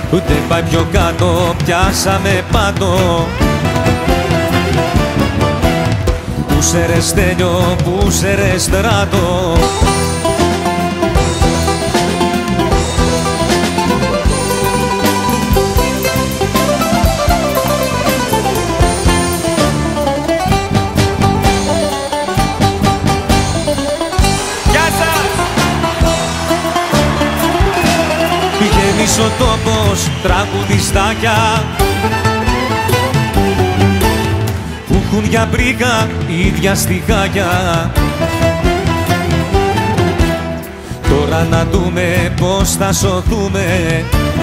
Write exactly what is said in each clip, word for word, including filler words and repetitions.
ούτε πάει πιο κάτω, πιάσαμε πάνω. Πού σε ρε Στέλιο, πού σε ρε Στράτο. Ο τόπος τραγουδιστάκια που έχουν για μπρίκα ίδια στιχάκια. Τώρα να δούμε πως θα σωθούμε.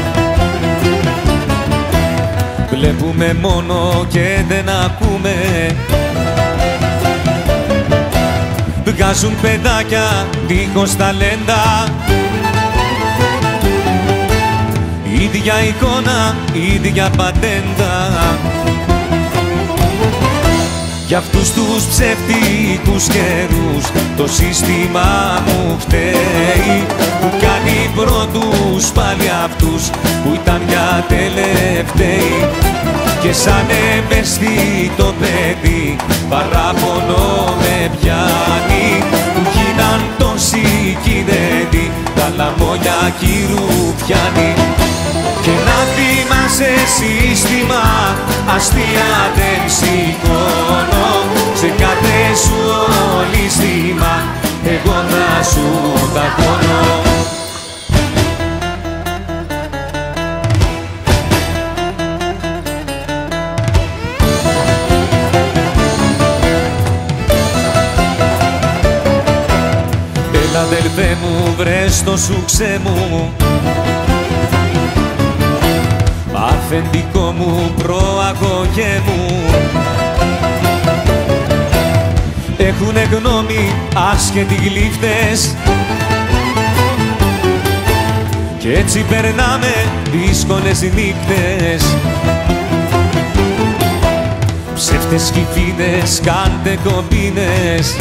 Βλέπουμε μόνο και δεν ακούμε. Βγάζουν παιδάκια δίχως ταλέντα. Ίδια εικόνα, ίδια πατέντα. Για αυτούς τους ψεύτικους καιρούς το σύστημα μου φταίει, που κάνει πρώτους πάλι αυτούς που ήταν για τελευταίοι. Και σαν ευαίσθητο παιδί παράπονο με πιάνει, που γίναν τόσοι κινέδοι τα λαμόγια κύρου πιάνει. Και να θυμάσαι σύστημα, αστεία δεν σηκώνω. Σε κάθε σου ολίσθημα εγώ να σου ταγώνω. Έλα αδελφέ μου, βρες το σουξέ μου, αφεντικό μου, προαγωγέ μου. Έχουνε γνώμη άσχετοι γλύφτες κι έτσι περνάμε δύσκολες νύχτες. Ψεύτες κυφίνες, κάντε κομπίνες,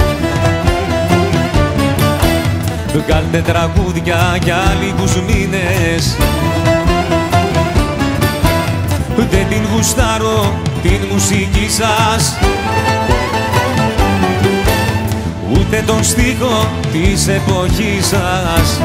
βγάλτε τραγούδια για λίγους μήνες. Δεν την γουστάρω την μουσική σας, ούτε τον στίχο της εποχής σας.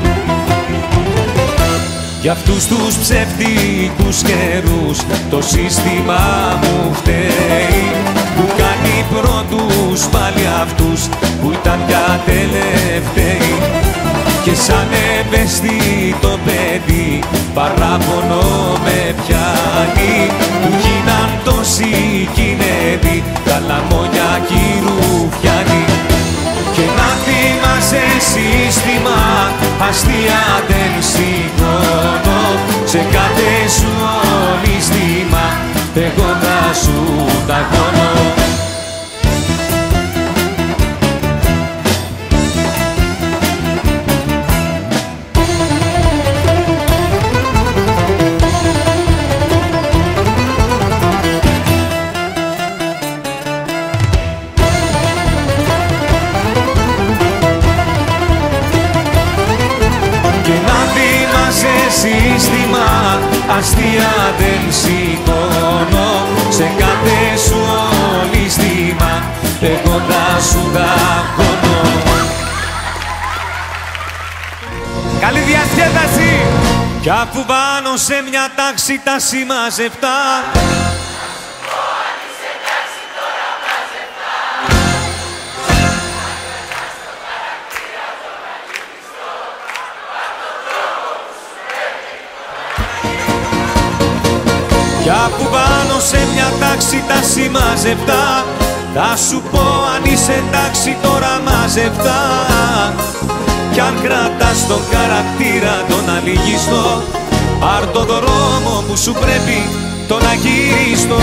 Για αυτούς τους ψεύτικους καιρούς το σύστημα μου φταίει, που κάνει πρώτους πάλι αυτούς που ήταν για τελευταίοι. Και σαν ευαίσθητο παιδί παράπονο με πιάνει, που γίναν τόσοι κινέδοι τα λαμόγια κύρου πιάνει. Και να θυμάσαι σύστημα, αστεία δεν σηκώνω. Σε κάθε σου ολίσθημα εγώ θα σου ταγώνω. Σύστημα, αστεία δεν σηκώνω. Σε κάθε σου ολίσθημα εγώ θα σου ταγώνω. Καλή διασκέδαση! Κι αφού πάνω σε μια τάξη τα συμμαζευτά, κι αφού πάνω σε μια τάξη τα συμμαζευτά, θα σου πω αν είσαι εντάξει τώρα μαζευτά. Κι αν κρατάς τον χαρακτήρα τον αλήγιστο, πάρ' το δρόμο που σου πρέπει τον αγύριστο.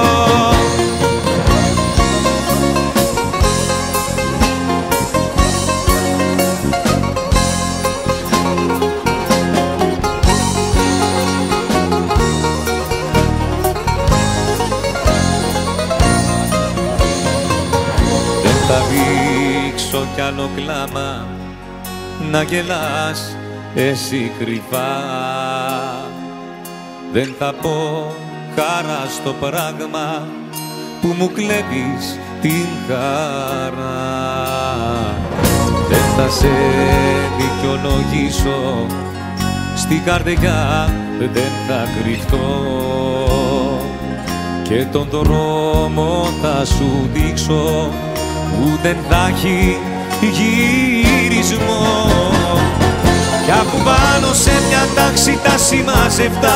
Θα δείξω κι άλλο κλάμα να γελάς εσύ κρυφά. δεν θα πω χαρά στο πράγμα που μου κλέβεις την χαρά. Δεν θα σε δικαιολογήσω, στην καρδιά δεν θα κρυφτώ και τον δρόμο θα σου δείξω που δεν θα έχει γυρισμό. Κι αφού πάνω σε μια τάξη τα σημάζευτα,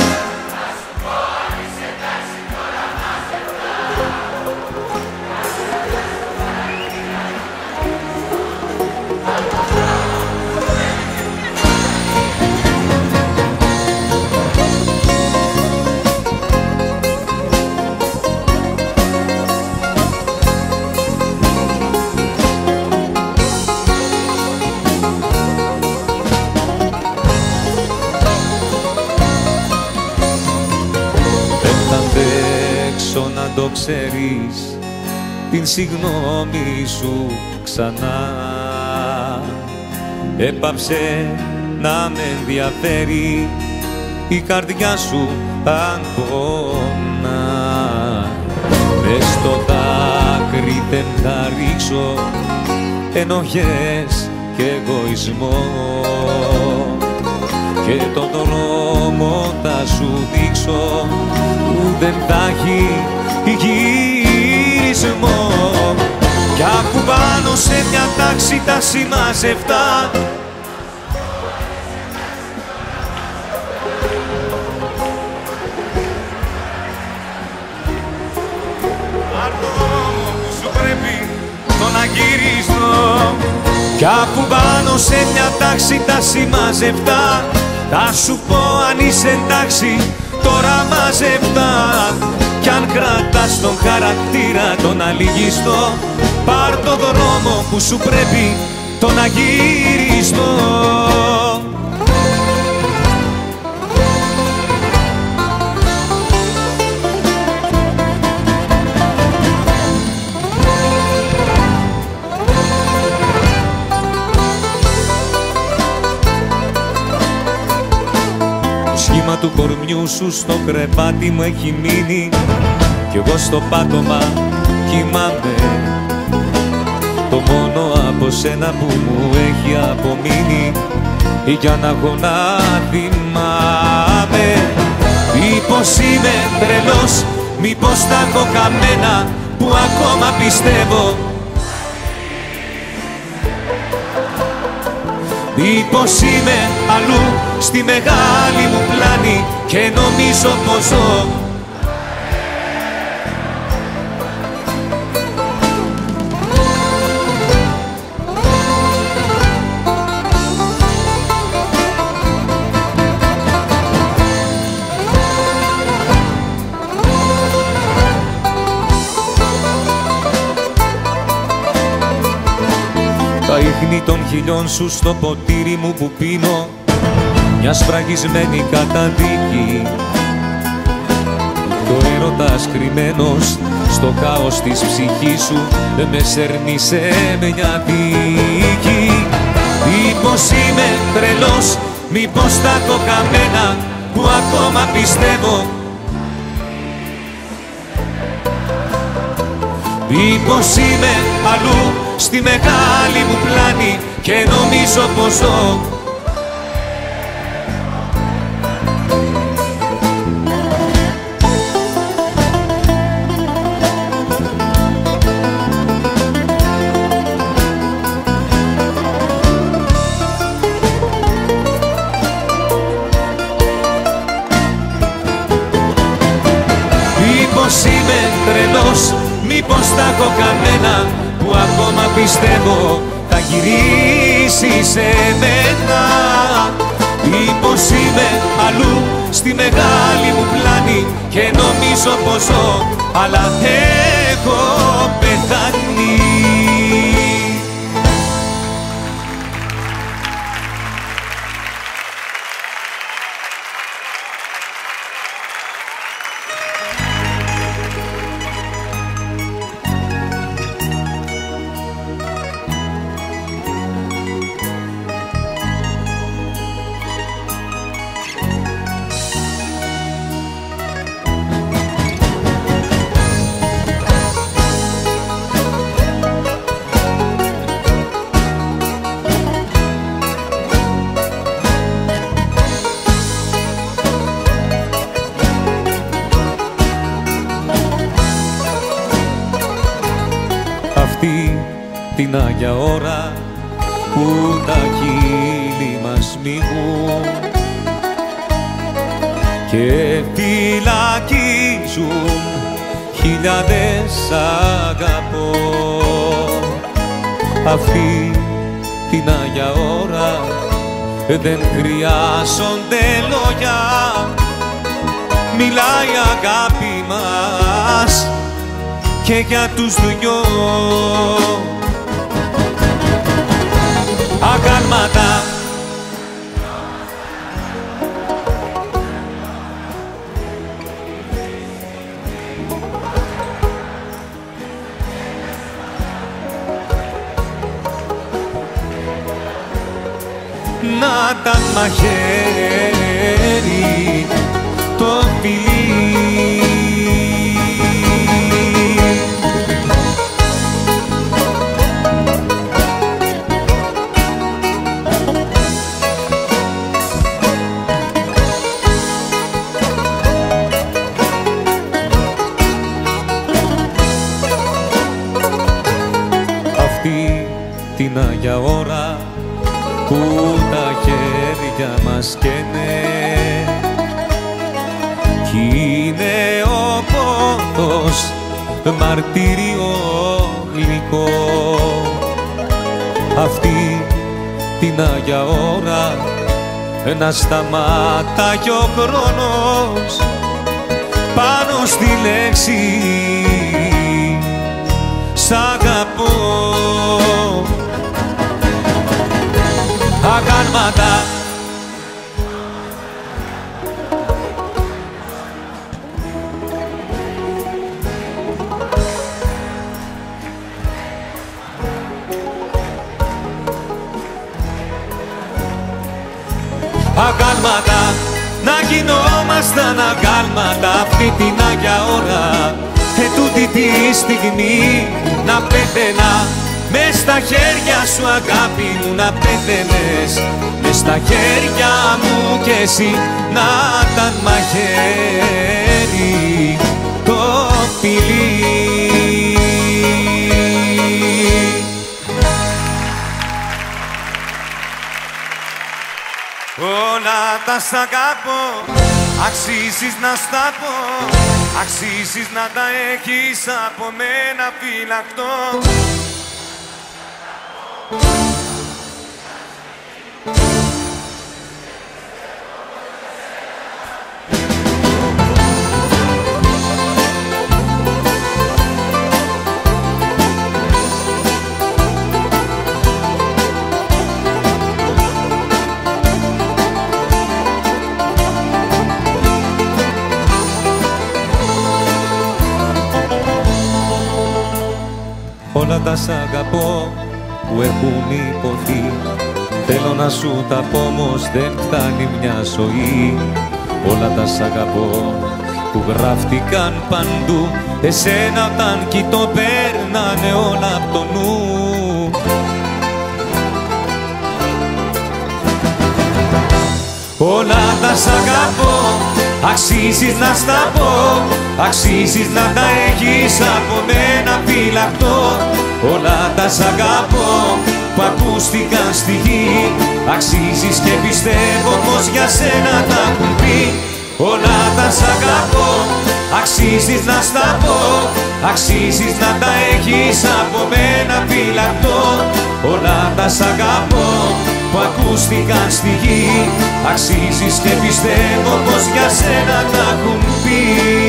να το ξέρεις την συγγνώμη σου ξανά. Έπαψε να με ενδιαφέρει η καρδιά σου αν πονά. Μες στο δάκρυ δεν θα ρίξω ενοχές και εγωισμό και τον δρόμο θα σου δείξω που δεν θα έχει γυρισμό. Κι αφού πάνω σε μια τάξη τα σημάζευτα, πάρ' το δρόμο που σου πρέπει το να γυρίσω. Κι αφού πάνω σε μια τάξη τα σημάζευτα, θα σου πω αν είσαι εντάξει τώρα μαζευτά. Κι αν κρατάς τον χαρακτήρα τον αλυγιστό, πάρ' το δρόμο που σου πρέπει τον αγύριστο. Σχήμα του κορμιού σου στο κρεβάτι μου έχει μείνει κι εγώ στο πάτωμα κοιμάμαι. Το μόνο από σένα που μου έχει απομείνει για να έχω να θυμάμαι. Μήπως είμαι τρελός, μήπως τα έχω καμένα που ακόμα πιστεύω. Μήπως είμαι αλλού στη μεγάλη μου πλάνη και νομίζω πως ζω. Τα ίχνη των χιλιών σου στο ποτήρι μου που πίνω, μια σφραγισμένη καταδίκη. Το έρωτας κρυμμένος στο χάος της ψυχής σου δεν με σέρνει σε μια δίκη. Μήπως είμαι τρελός, μήπως τα έχω καμένα που ακόμα πιστεύω. Μήπως είμαι αλλού στη μεγάλη μου πλάνη και νομίζω πως ζω. Μήπως είμαι τρελός, μήπως τα έχω κανένα που ακόμα πιστεύω θα γυρίσει σε μένα. Μήπως είμαι αλλού στη μεγάλη μου πλάνη και νομίζω πως ζω, αλλά έχω πεθάνει. Άγια ώρα που τα χείλη μας μίγουν και φυλακίζουν χιλιάδες αγαπώ. Αυτή την Άγια ώρα δεν χρειάζονται λόγια, μιλάει η αγάπη μας και για τους δυο. Αγάλματα να ήταν μαχαίρι το φιλί. Αυτή την Άγια ώρα που τα χέρια μας καίνε κι είναι ο πόθος μαρτύριο γλυκό. Αυτή την Άγια ώρα να σταματάει ο χρόνος πάνω στη λέξη σ' αγαπώ. Αγάλματα αγάλματα, να γινόμασταν αγάλματα αυτή την Άγια ώρα. Και τούτη τη στιγμή να πέθαινα μες στα χέρια σου αγάπη μου, να πέθαινες μες στα χέρια μου κι εσύ να ήταν μαχαίρι το φιλί. Όλα τα σ' αγαπώ, αξίζεις να στα πω, αξίζεις να τα έχεις από μένα φυλακτό. Όλα τα σ' αγαπώ που έχουν υποθεί, θέλω να σου τα πω όμως δεν φτάνει μια ζωή. Όλα τα σ' αγαπώ που γράφτηκαν παντού, εσένα όταν κοιτώ παίρνανε όλα απ' το νου. Όλα τα σ' αγαπώ, αξίζεις να στα πω, αξίζεις να τα έχεις από μένα φυλακτό. Όλα τα σ' αγαπώ που ακούστηκαν στη γη, αξίζεις και πιστεύω πως για σένα τα έχουν πει. Όλα τα σ' αγαπώ, αξίζεις να στα πω, αξίζεις να τα έχεις από μένα φυλακτό. Όλα τα σ' αγαπώ που ακούστηκαν στη γη, αξίζεις και πιστεύω πως για σένα τα έχουν πει.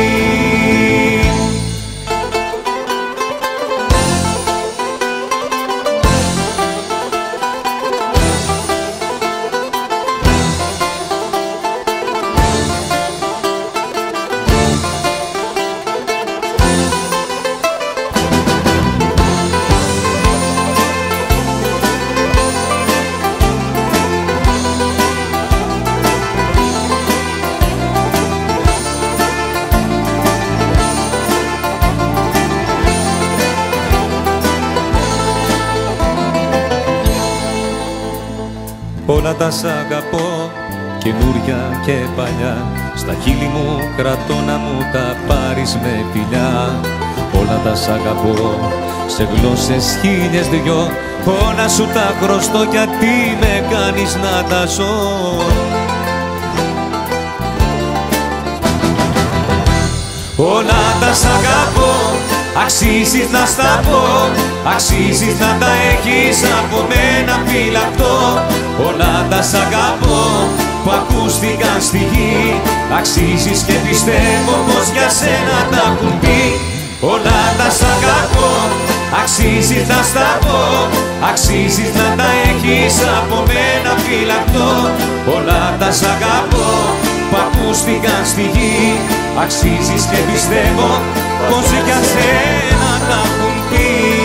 Όλα τα σ' αγαπώ, καινούρια και παλιά, στα χείλη μου κρατώ να μου τα πάρεις με φιλιά. Όλα τα σ' αγαπώ, σε γλώσσες χίλιες δυο, όλα σου τα χρωστώ, γιατί με κάνεις να τα ζω. Όλα τα σ' αγαπώ, αξίζεις να στα πω, αξίζεις να τα έχεις από μένα φυλακτό. Όλα τα σ' αγαπώ που ακούστηκαν στη γη, αξίζεις και πιστεύω πως για σένα τα έχουν πει. Όλα τα σ' αγαπώ, αξίζεις να στα πω, αξίζεις να τα έχεις από μένα φυλακτό. Όλα τα σ' αγαπώ που ακούστηκαν στη γη, αξίζεις και πιστεύω πως για σένα τα έχουν πει.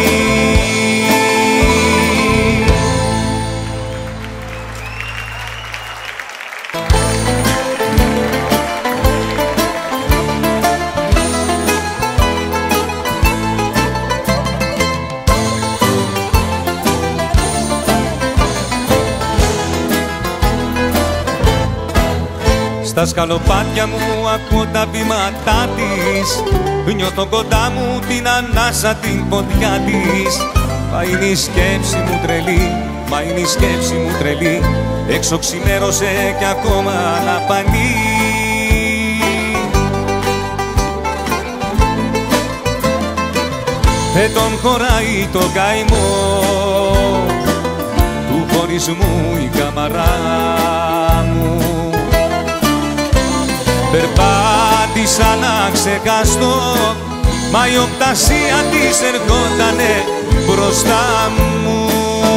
Στα σκαλοπάτια μου ακούω τα βήματά της, νιώθω κοντά μου την ανάσα την φωτιά της. Μα είναι η σκέψη μου τρελή, μα είναι η σκέψη μου τρελή, έξω ξημέρωσε κι ακόμα αναπανεί. Δεν τον χωράει το καημό του χωρισμού η καμαρά μου. Περπάτησα να ξεχαστώ, μα η οπτασία της ερχότανε μπροστά μου.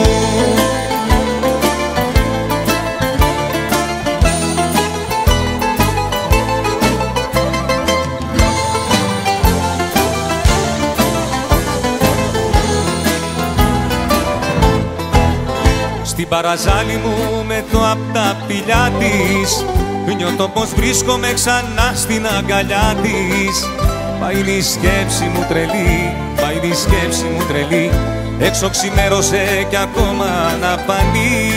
Στην παραζάλη μου με το απ' τα πηλιά της, νιώθω πως βρίσκομαι ξανά στην αγκαλιά της. Μα είναι η σκέψη μου τρελή, μα είναι η σκέψη μου τρελή, έξω ξημέρωσε κι ακόμα αναπανεί.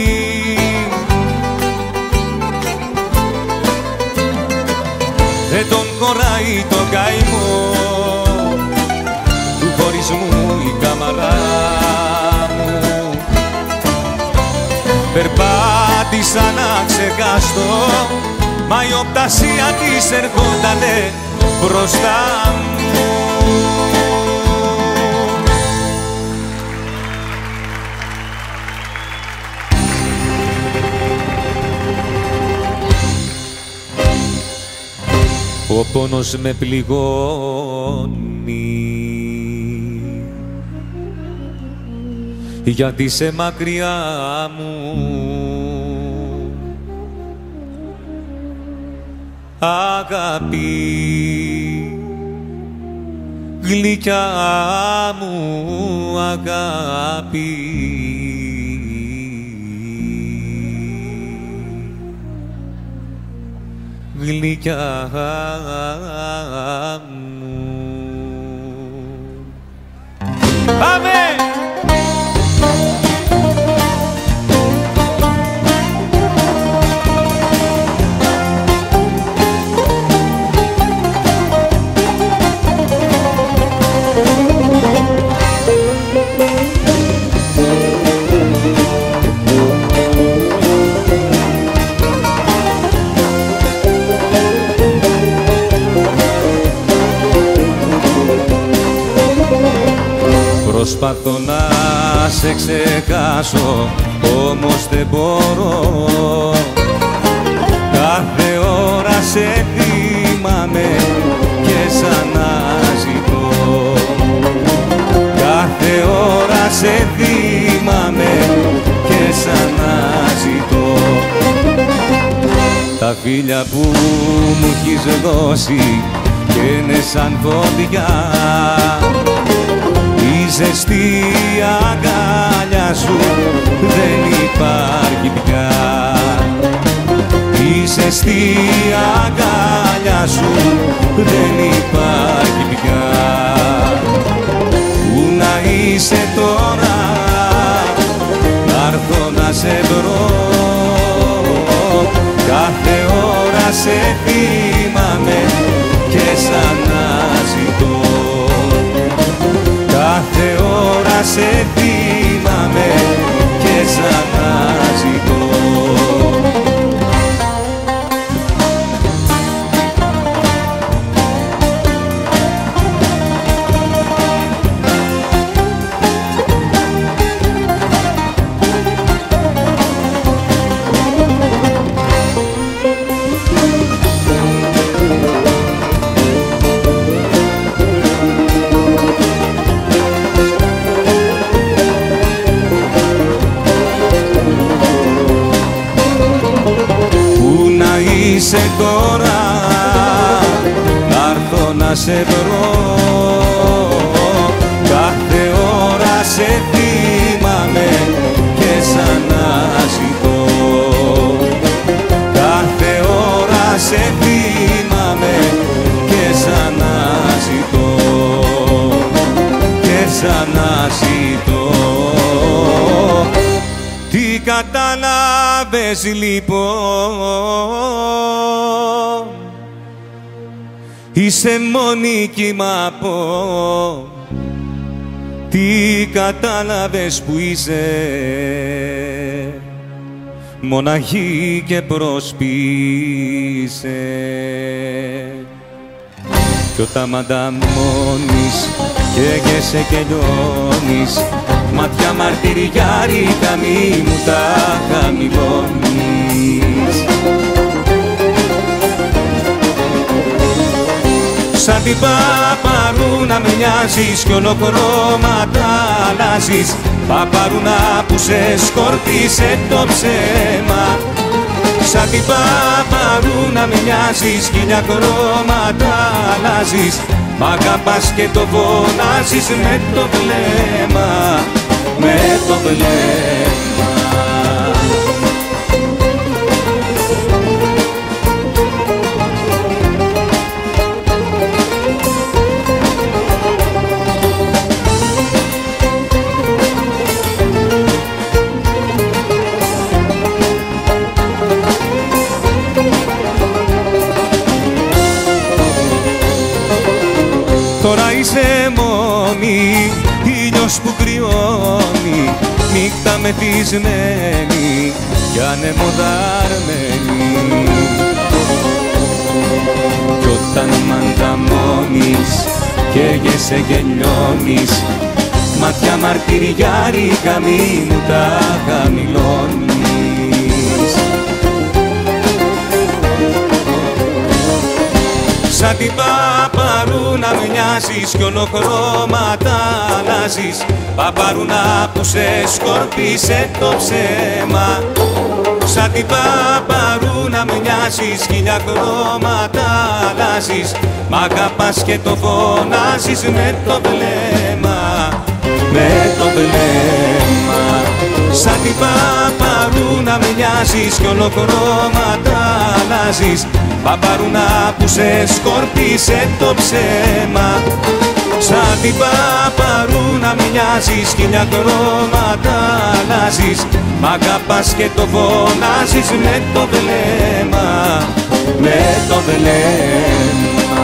Δεν τον χωράει το καημό του χωρισμού η καμαρά μου. Περπάτησα να ξεχαστώ, μα η οπτασία της ερχότανε μπροστά μου. Ο πόνος με πληγώνει, γιατί σε μακριά μου αγάπη, γλυκιά μου αγάπη. Γλυκιά μου. Πάμε! Προσπαθώ να σε ξεχάσω, όμως δεν μπορώ. Κάθε ώρα σε θυμάμαι και σ' αναζητώ. Κάθε ώρα σε θυμάμαι και σ' αναζητώ. Τα φίλια που μου έχεις δώσει και είναι σαν φωτιά, η ζεστή αγκάλια σου δεν υπάρχει πια. Η ζεστή αγκάλια σου δεν υπάρχει πια. Πού να είσαι τώρα, να'ρθω να σε βρω. Κάθε ώρα σε θυμάμαι και σ' αναζητώ. Κάθε ώρα σε θυμάμαι θυμάμαι και ξαναζητώ. Είσαι τώρα, να'ρθω να σε βρω, κάθε ώρα σε θυμάμαι και ξαναζητώ. Κάθε ώρα σε θυμάμαι και ξαναζητώ, και ξαναζητώ. Τι κατάλαβες λοιπόν, είσαι μόνη κι μ' απ' τι κατάλαβες που είσαι, μοναχή και προσποιείσαι. Κι όταν μ' ανταμώνεις καίγεσαι και λιώνεις, μάτια μαρτυριάρικα μη μου τα χαμηλώνεις. Σαν την παπαρούνα με μοιάζεις κι ολοκρώματα αλλάζεις, παπαρούνα που σε σκορπίσε το ψέμα. Σαν την παπαρούνα με μοιάζεις, χίλια χρώματα αλλάζεις, μ' αγαπάς και το φωνάζεις με το βλέμμα, με το βλέμμα. Τώρα είσαι μόνη, ήλιος που κρυώνει, νύχτα μεθυσμένη κι ανεμοδαρμένη. Κι όταν μ' ανταμώνεις καίγεσαι και λιώνεις, μάτια μαρτυριάρικα μη μου τα χαμηλώνεις. Σαν την παπαρούνα με μοιάζεις κι ολοκρώματα αλλάζεις, παπαρούνα που σε σκορπίσε το ψέμα. Σαν την παπαρούνα με μοιάζεις, χίλια χρώματα αλλάζεις, μ' αγαπάς και το φωνάζεις με το βλέμμα, με το βλέμμα. Σαν την παπαρούνα με μοιάζεις κι ολοκρώματα αλλάζεις, παπαρούνα που σε σκορπίσε το ψέμα. Σαν την παπαρούνα με μοιάζεις, χίλια χρώματα αλλάζεις, μ' αγαπάς και το φωνάζεις με το βλέμμα, με το βλέμμα.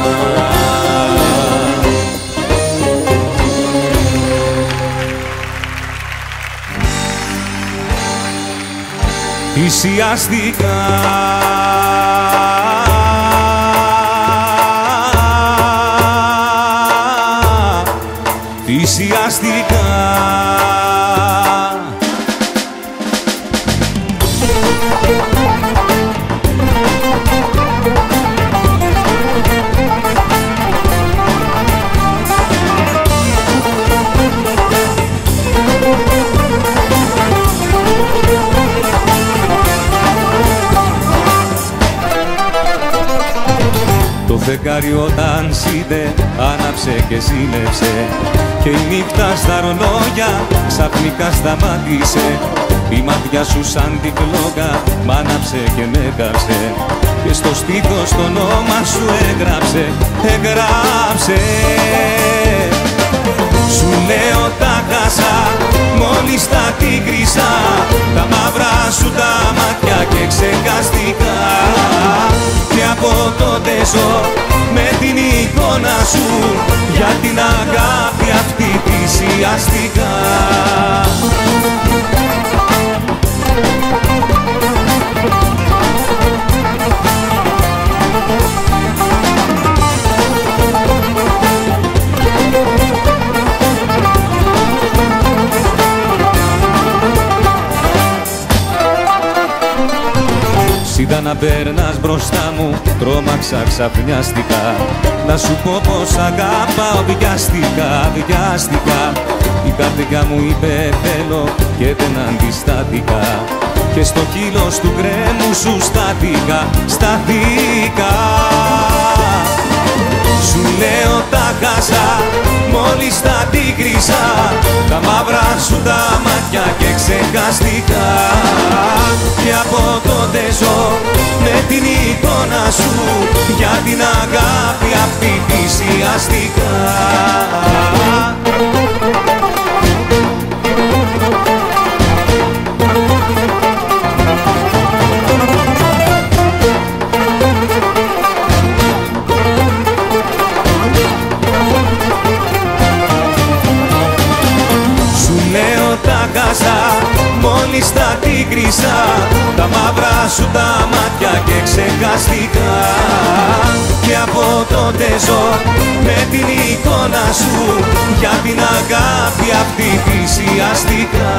Θυσιάστηκα Θυσιάστηκα Το φεγγάρι όταν σίδε άναψε και ζήλεψε, και η νύχτα στα ρολόγια ξαφνικά σταμάτησε. Η μάτια σου σαν την κλόγα μ' άναψε και με κάψε, και στο στήθος το όνομα σου έγραψε, έγραψε. Σου λέω τα χάσα μόλις τα τίγρισα, τα μαύρα σου τα μάτια και ξεχαστικά. Και από τότε ζω με την εικόνα σου, για την αγάπη αυτή θυσιαστικά. να περνάς μπροστά μου τρόμαξα ξαφνιαστικά. Να σου πω πως αγαπάω βιάστηκα, βιάστηκα. Η καρδιά μου είπε θέλω και δεν αντιστάθηκα. Και στο χείλος του γκρέμου σου στάθηκα, στάθηκα. Σου λέω τα χάσα, μόλις τα τίγρισα. Τα μαύρα σου τα μάτια και ξεχαστικά. Και από τότε ζω με την εικόνα σου. Για την αγάπη αυτή θυσιαστικά. Μόλις τα τίγρισα, τα μαύρα σου τα μάτια και ξεχαστικά. Και από τότε ζω με την εικόνα σου. Για την αγάπη αυτή θυσιαστικά.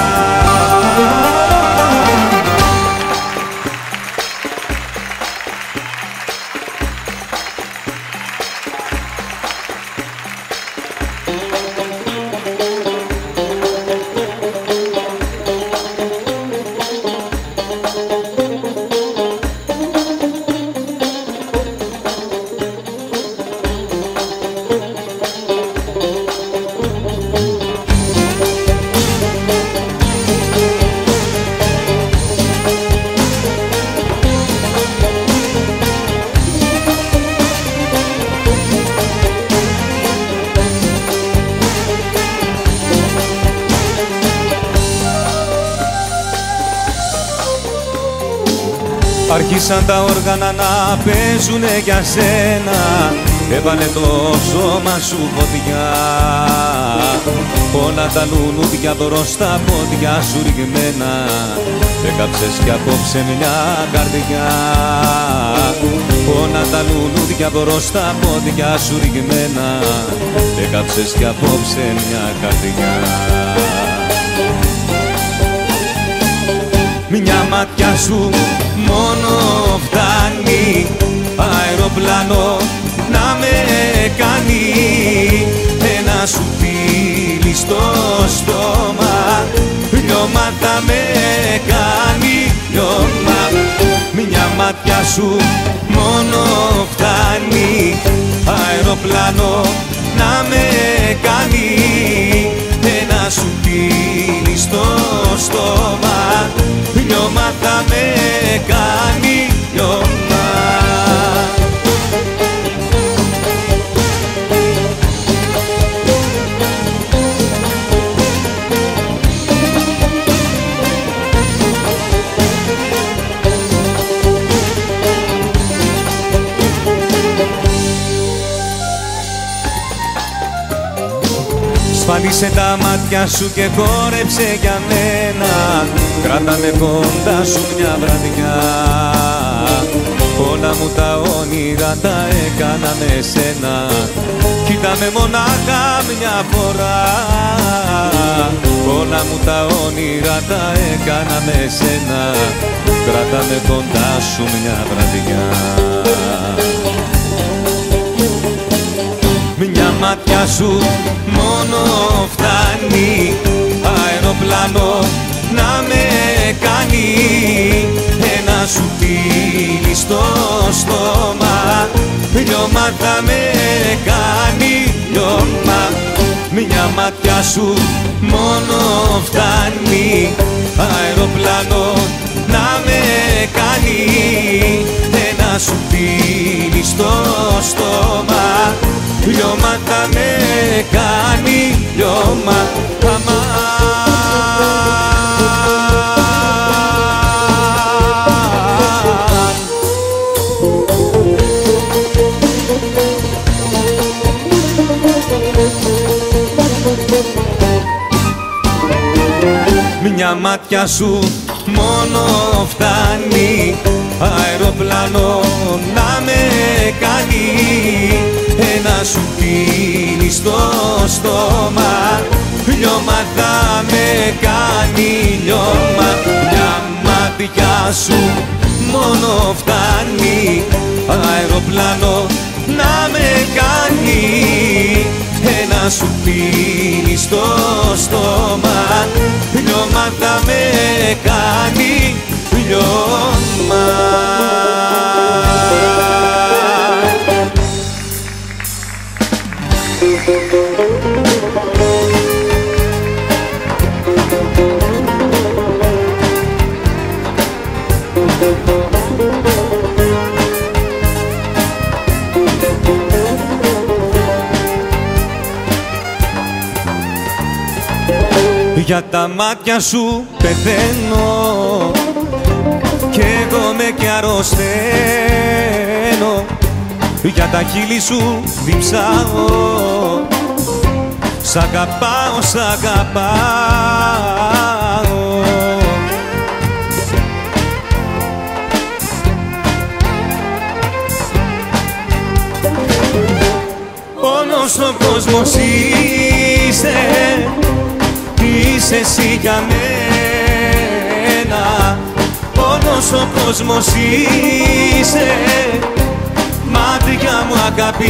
Άρχισαν τα όργανα να παίζουνε για σένα. Έβαλε το σώμα σου φωτιά. Όλα τα λουλούδια δωρώ στα πόδια σου ρηγμένα. Έκαψες κι απόψε μια καρδιά. Όλα τα λουλούδια δωρώ στα πόδια σου ρηγμένα. Έκαψες κι απόψε μια καρδιά. Μια ματιά σου μόνο φτάνει αεροπλάνο να με κάνει. Ένα σου φίλι στο στόμα λιώμα θα με κάνει, λιώμα. Μια ματιά σου μόνο φτάνει αεροπλάνο να με κάνει. Ένα σου φίλι στο στόμα λιώμα θα με κάνει, λιώμα. Σφάλισε τα μάτια σου και χόρεψε για μένα. Κράτα με κοντά σου μια βραδιά. Όλα μου τα όνειρα τα έκανα με σένα. Κοίτα με μονάχα μια φορά. Όλα μου τα όνειρα τα έκανα με σένα. Κράτα με κοντά σου μια βραδιά. Μια ματιά σου μόνο φτάνει αεροπλάνο να με κάνει. Ένα σου φίλι στο στόμα λιώμα θα με κάνει, λιώμα. Μια ματιά σου μόνο φτάνει αεροπλάνο να με κάνει. Ένα σου φίλι στο στόμα λιώμα θα με κάνει, λιώμα. Μια ματιά σου μόνο φτάνει αεροπλάνο να με κάνει. Ένα σου φίλι στο στόμα λιώμα θα με κάνει, λιώμα. Μια ματιά σου μόνο φτάνει αεροπλάνο να με κάνει, ένα σου πίνει στο στόμα, λιώμα θα με κάνει, λιώμα. Για τα μάτια σου πεθαίνω κι εγώ με κι αρρωσταίνω, για τα χείλη σου διψάω, σ' αγαπάω, σ' αγαπάω. Όλος ο κόσμος είσαι, είσαι εσύ για μένα. Όλος ο κόσμος είσαι, μάτια μου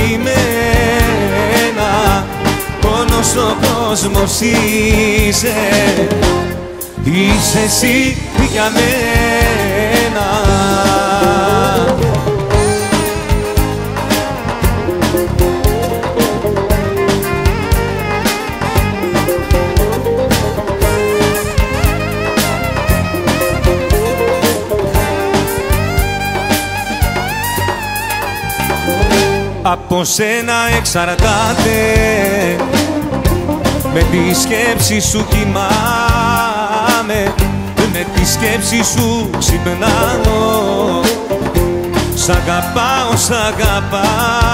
αγαπημένα. Όλος ο κόσμος είσαι, είσαι εσύ για μένα. Από σένα εξαρτάται, με τη σκέψη σου κοιμάμαι, με τη σκέψη σου ξυπνάω, σ' αγαπάω, σ' αγαπάω.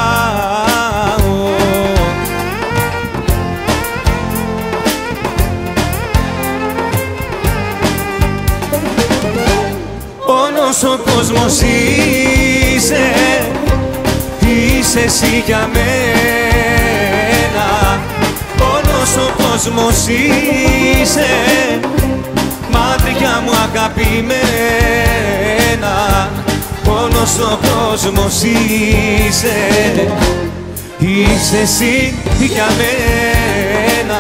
Όλος ο κόσμος είσαι, είσαι εσύ για μένα. Όλος ο κόσμος είσαι, μάτια μου αγαπημένα. Όλος ο κόσμος είσαι, είσαι εσύ για μένα.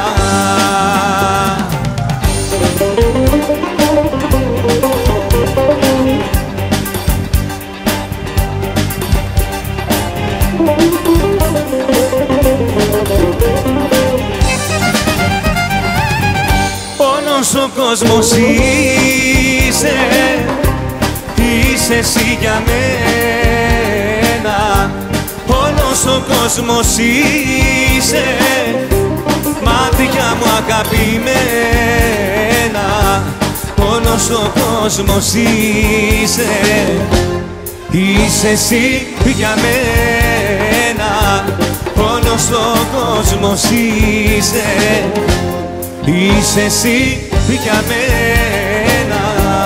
Όλος ο κόσμος είσαι, είσαι εσύ για μένα. Όλος ο κόσμος είσαι, μάτια μου αγαπημένα. Όλος ο κόσμος είσαι, είσαι εσύ για μένα. Όλος ο κόσμος είσαι, είσαι εσύ για μένα.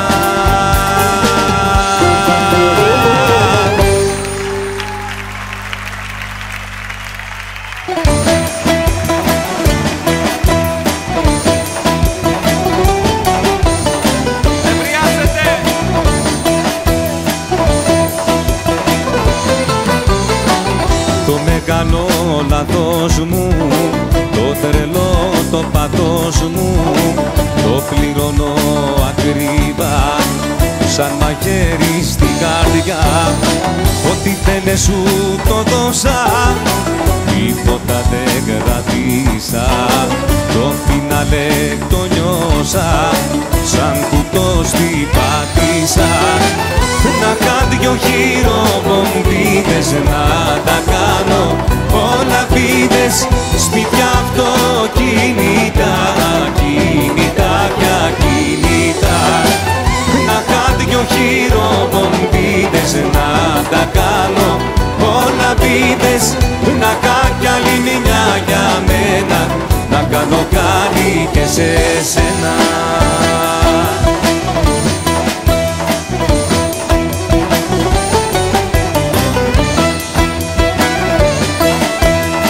Το μεγάλο λάθος μου, το τρελό το πάθος μου, το πληρώνω ακριβά, σαν μαχαίρι στην καρδιά. Ό,τι θέλε σου το δώσα, τίποτα δεν κρατήσα. Το φινάλε το νιώσα, σαν κουτό στην πάτησα. Να κάνω δυο χειροπομπίδες να τα κάνω, όλα πίδες, σπίτια, αυτοκίνητα, κινητά και ακίνητα. Να κάνω δυο χειροπομπίδες να τα κάνω, όλα πίδες, να κάνω κι άλλη μια για μένα, να κάνω κάτι και σε σένα.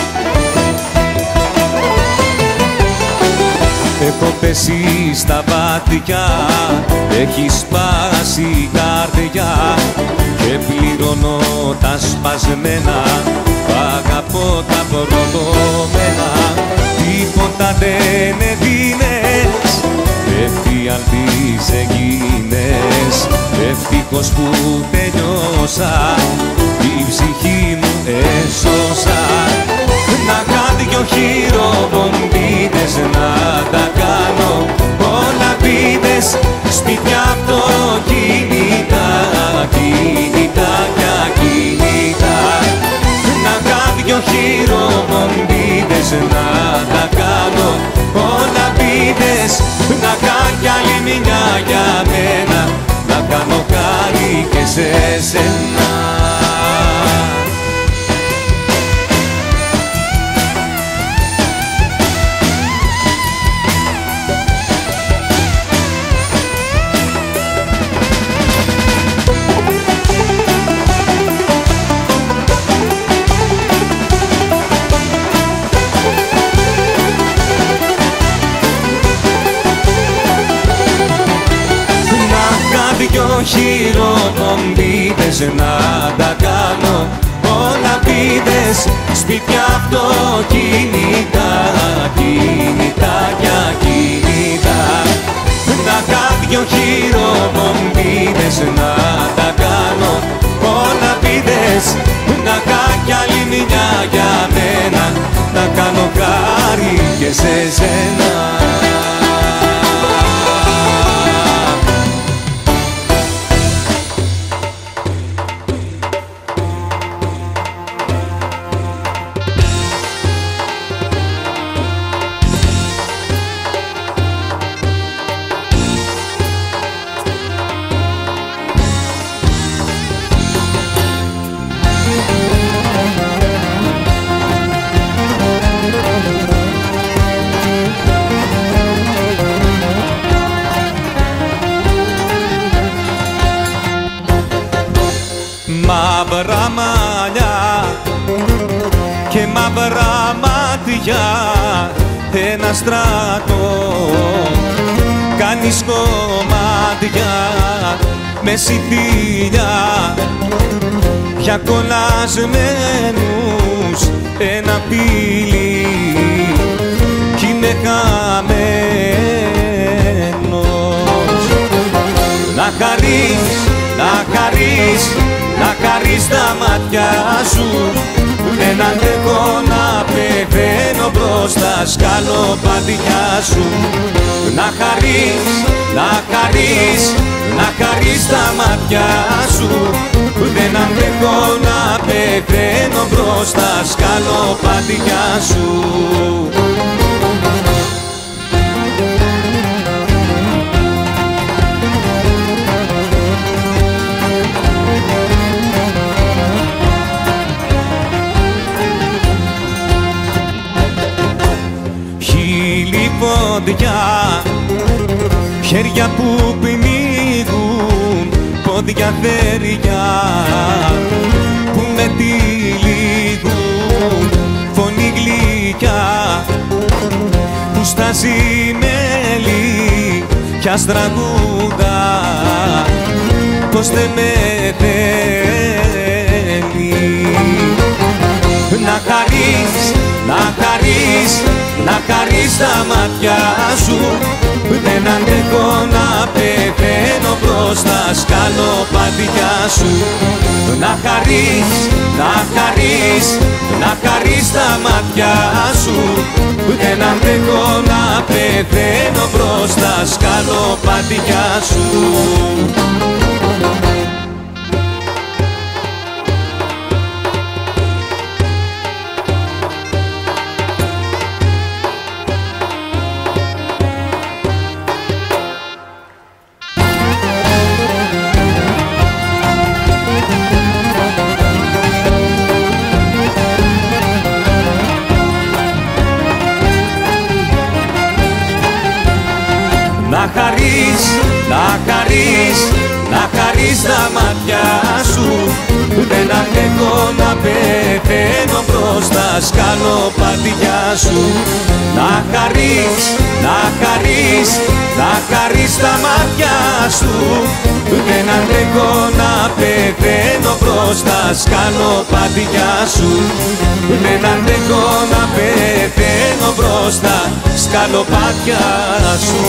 Έχω πέσει στα βάθη μάτια έχει σπάσει η καρδιά και πληρώνω τα σπασμένα, αγαπώ τα προδομένα. Τίποτα δεν έδινες, εφιαλτής έγινες, ευτυχώς που τελειώσα, η ψυχή μου έσωσα. Να κάνω δυο χειροπομπίδες, να τα κάνω όλα πίδες, σπίτια αυτοκίνητα, κίνητα κι ακίνητα. Να κάνω δυο χειροπομπίδες, να τα κάνω όλα πίδες, να κάνω κι άλλη μια για μένα, να κάνω χάρη και σε σένα. Δυο χειροπομπίδες, να τα κάνω όλα πίδες, σπίτια αυτοκίνητα, κίνητα κι ακίνητα. Να κάνω δυο χειροπομπίδες, να τα κάνω όλα πίδες, να κάνω κι άλλη μια για μένα, να κάνω χάρη και σε σένα. Μαύρα μαλλιά και μαύρα μάτια, ένα στράτο κάνεις κομμάτια με συντήλια για κολλασμένους ένα πύλι κι είμαι χαμένος. Να χαρείς, να χαρείς, να χαρείς τα μάτια σου, δεν αντέχω να πεθαίνω μπροστά σκαλοπάτια σου. Να χαρείς, να χαρείς, να χαρείς τα μάτια σου, δεν αντέχω να πεθαίνω μπροστά σκαλοπάτια σου. Πόδια, χέρια που πνίγουν, πόδια θέρια που με τυλίγουν, φωνή γλυκιά που στάζει μέλι κι ας τραγούδα πως δεν με θέλει. Να χαρείς, να χαρείς, να χαρείς τα μάτια σου, δεν αντέχω να πεθαίνω μπροστά σκαλοπάτια σου. Να χαρείς, να χαρείς, να χαρείς τα μάτια σου, δεν αντέχω να πεθαίνω μπροστά σκαλοπάτια σου. Να χαρείς, να χαρείς, να σκαλοπάτια σου. Να χαρείς, να χαρείς, να χαρείς τα μάτια σου. Δεν αντέχω να πεθαίνω προς τα σκαλοπάτια σου. Δεν αντέχω να πεθαίνω προς τα σκαλοπάτια σου.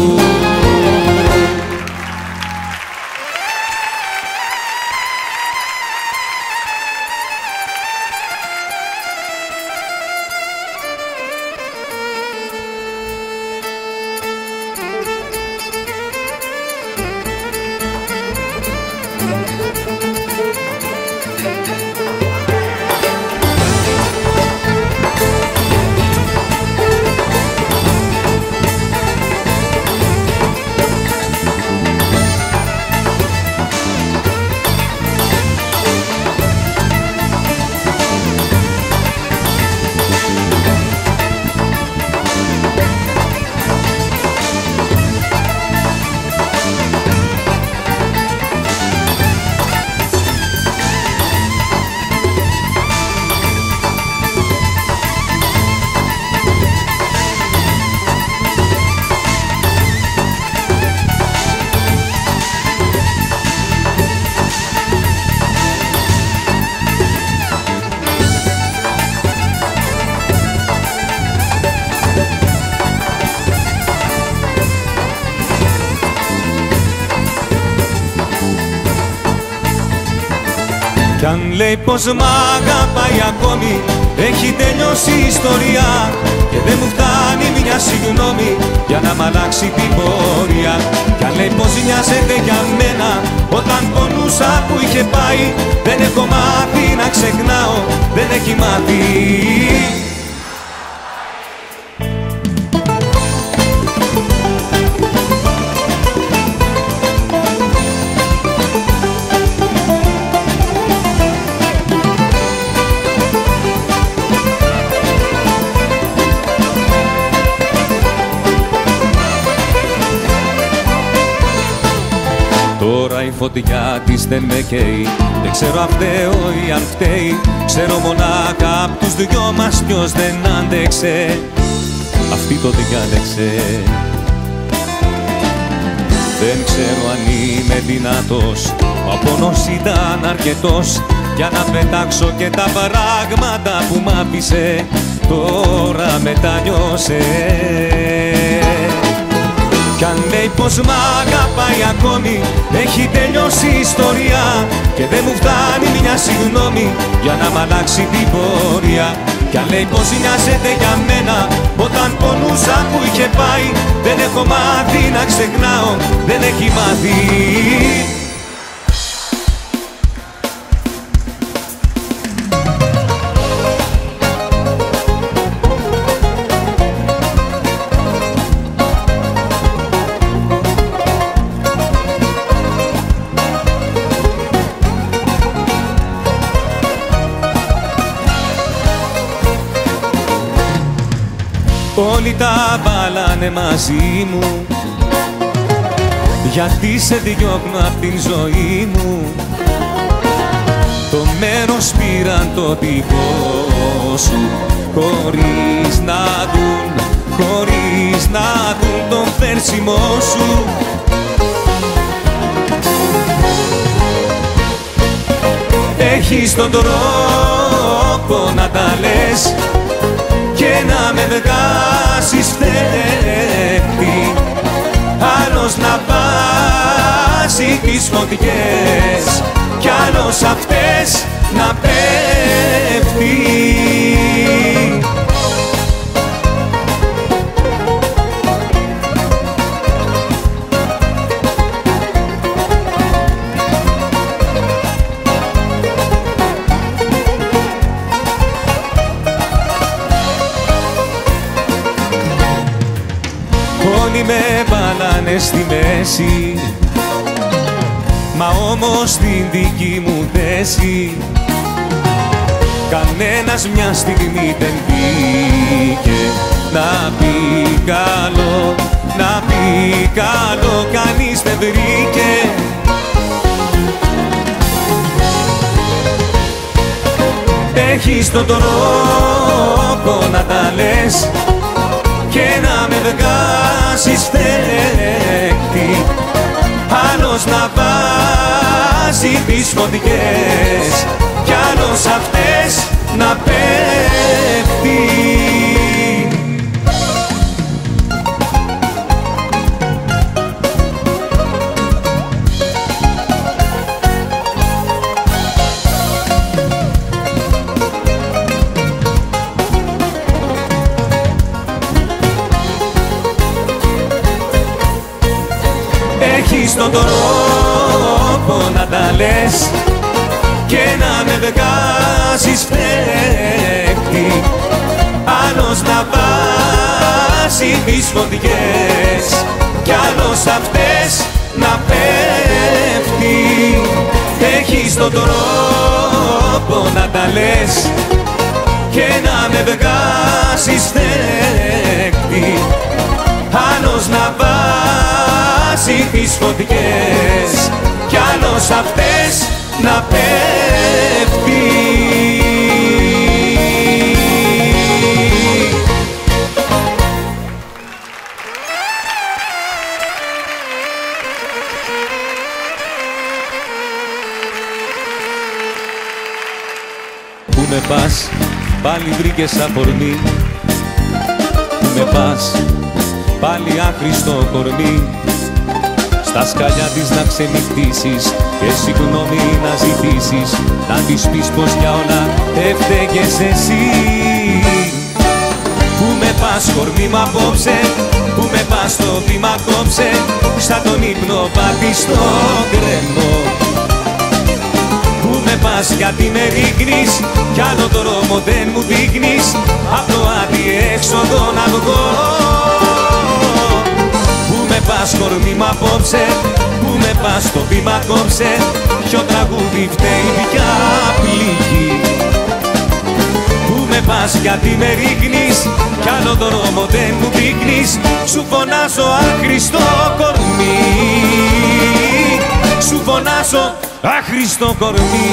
Κι αν λέει πως μ' αγαπάει ακόμη, έχει τελειώσει η ιστορία και δεν μου φτάνει μια συγγνώμη για να μ' αλλάξει την πορεία. Κι αν λέει πως νοιάζεται για μένα όταν πονούσα που είχε πάει, δεν έχω μάθει να ξεχνάω, δεν έχει μάθει. Τώρα η φωτιά της δεν με καίει, δεν ξέρω αν φταίω ή αν φταίει. Ξέρω μονάχα απ' τους δυο μας ποιος δεν άντεξε, αυτή το διάλεξε. Δεν ξέρω αν είμαι δυνατός, ο πόνος ήταν αρκετός για να πετάξω και τα πράγματα που μ' άφησε, τώρα μετανιώσε. Κι αν λέει πως μ' αγαπάει ακόμη, έχει τελειώσει η ιστορία και δεν μου φτάνει μια συγγνώμη για να μ' αλλάξει την πορεία. Κι αν λέει πως νοιάζεται για μένα όταν πονούσα που είχε πάει, δεν έχω μάθει να ξεχνάω, δεν έχει μάθει. Όλοι τα βάλανε μαζί μου, γιατί σε διώχνω απ' την ζωή μου. Το μέρος πήραν το δικό σου, χωρίς να δουν, χωρίς να δουν το φέρσιμό σου. Έχεις τον τρόπο να τα λες και να με βγάζεις φταίχτη, άλλος να βάζει τις φωτιές κι άλλος αυτές να πέφτει. Όλοι με βάλανε στη μέση, μα όμως στην δική μου θέση κανένας μια στιγμή δεν πήγε να πει καλό, να πει καλό, κανείς δεν βρήκε. Έχεις τον τρόπο να τα λες και να με βγάζεις στέκτη, άλλος να βάζει τις φωτιές κι άλλος αυτές να πέφτει. Έχεις τον τρόπο να τα λες και να με βγάζεις φταίχτη, άλλος να βάζει τις φωτιές κι άλλος αυτές να πέφτει. Έχεις τον τρόπο να τα λες και να με βγάζεις φταίχτη, άλλος να βάζει τις φωτιές κι άλλος αυτές να πέφτει. Πού με πας, πάλι βρήκες αφορμή, πού με πας, πάλι άχρηστο κορμί, στα σκαλιά της να ξενυχτήσεις και συγγνώμη να ζητήσεις, να της πεις πως για όλα έφταιγες εσύ. Πού με πας κορμί μου απόψε, πού με πας το βήμα κόψε, σαν τον ύπνο πάρτι στο κρεμό. Πού με πας γιατί με ρίχνεις κι άλλο δρόμο δεν μου δείχνεις, απ' το αντιέξοδο να βγω. Πού με πας κορμί μου απόψε, πού με πας το βήμα κόψε, ποιο τραγούδι φταίει πια πληγή. Πού με πας γιατί με ρίχνεις κι άλλο δρόμο δεν μου δείχνεις, σου φωνάζω άχρηστο κορμί, σου φωνάζω άχρηστο κορμί.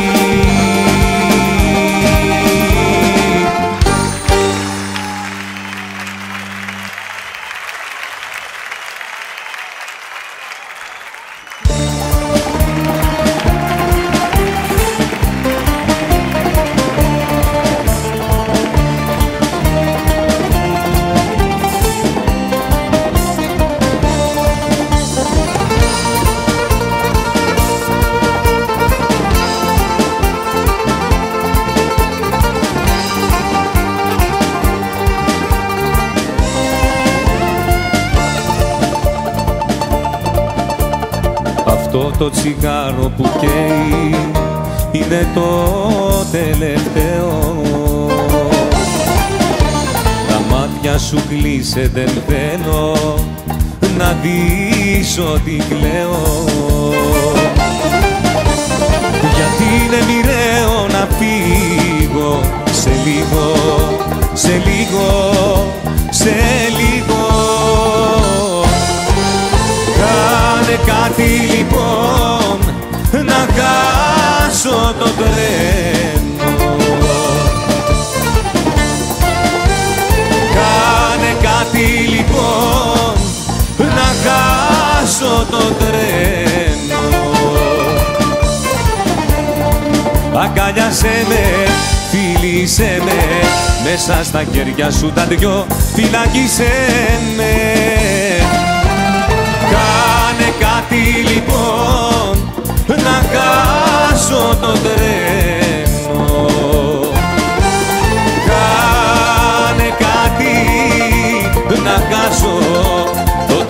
Αυτό το τσιγάρο που καίει είναι το τελευταίο. Τα μάτια σου κλείσε, δεν θέλω να δεις ότι κλαίω. Γιατί είναι μοιραίο να φύγω σε λίγο, σε λίγο, σε λίγο. Κάνε κάτι λοιπόν να χάσω το τρένο. Κάνε κάτι λοιπόν να χάσω το τρένο. Αγκαλιάσέ με, φίλησέ με, μέσα στα χέρια σου τα δυο φυλακίσέ με. Κάνε κάτι λοιπόν να χάσω το τρένο. Κάνε κάτι να χάσω το τρένο.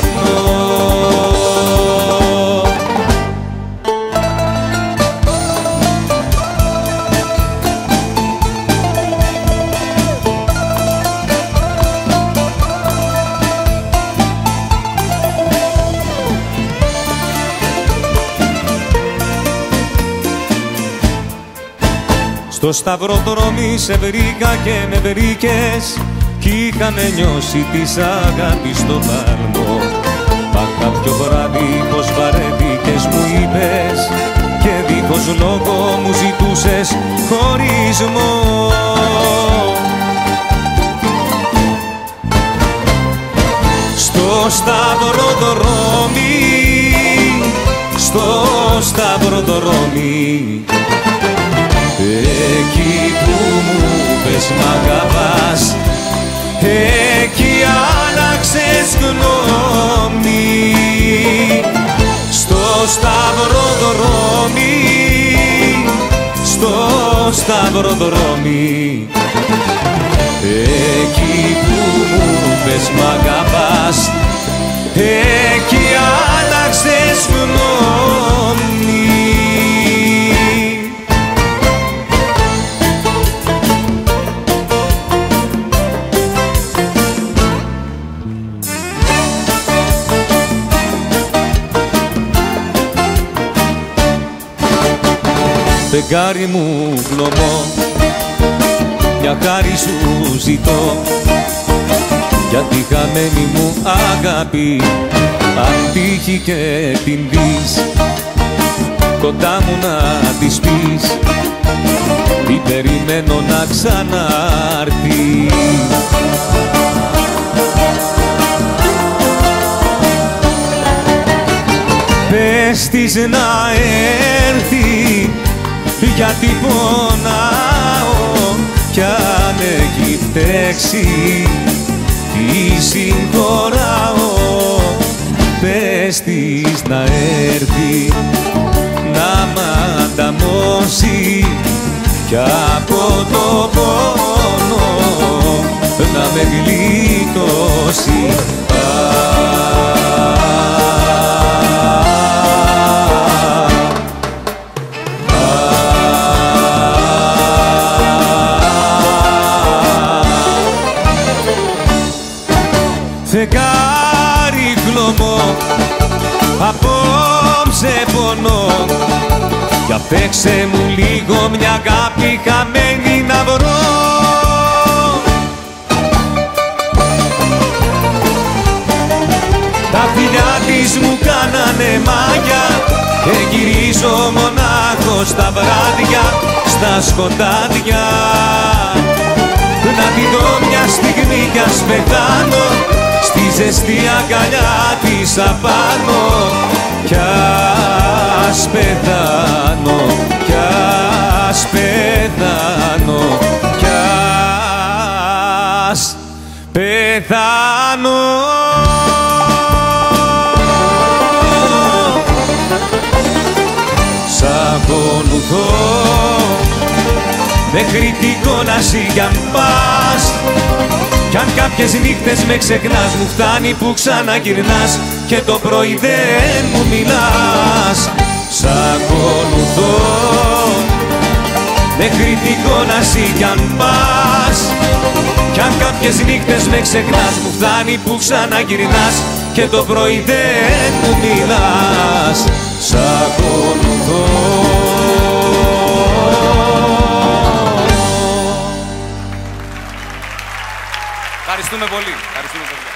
Στο σταυροδρόμι σε βρήκα και με βρήκες κι είχαμε νιώσει της αγάπης στο πάλμο. Μα κάποιο βράδυ πως βαρέθηκες μου είπες και δίχως λόγο μου ζητούσες χωρίς ρατσισμό. Στο σταυροδρόμι, στο σταυροδρόμι, εκεί που μου πες μ' αγαπάς, εκεί άλλαξες γνώμη. Στο σταυροδρόμι, στο σταυροδρόμι, εκεί που μου πες μ' αγαπάς, εκεί άλλαξες γνώμη. Φεγγάρι μου κλωμό, μια χάρη σου ζητώ, για τη χαμένη μου αγάπη, αν τύχει και την δεις, κοντά μου να της πεις, τι περιμένω να ξανάρθει. Πες της να έρθει, γιατί πονάω κι αν έχει φταίξει τη συγχωράω. Πες της να έρθει, να μ' ανταμώσει κι από το πόνο να με γλιτώσει. Φεγγάρι κλωμό, απόψε πονώ, για παίξε μου λίγο μια αγάπη χαμένη να βρω. Τα φιλιά της μου κάνανε μάγια και γυρίζω μονάχος τα βράδια στα σκοτάδια. Να τη δω μια στιγμή κι ας πεθάνω, στη ζεστή αγκαλιά της απάνω, κι ας πεθάνω, κι ας πεθάνω, κι ας πεθάνω. Σ' ακολουθώ μέχρι την κόλαση κι αν πας, κι αν κάποιες νύχτες με ξεχνάς, μου φτάνει που ξαναγυρνάς και το πρωί δεν μου μιλάς. Σ' ακολουθώ μέχρι την κόλαση κι αν πας, κι αν κάποιες νύχτες με ξεχνάς, μου φτάνει που ξαναγυρνάς και το πρωί δεν μου μιλάς. Σ' ακολουθώ. Ευχαριστούμε πολύ. Ευχαριστούμε πολύ.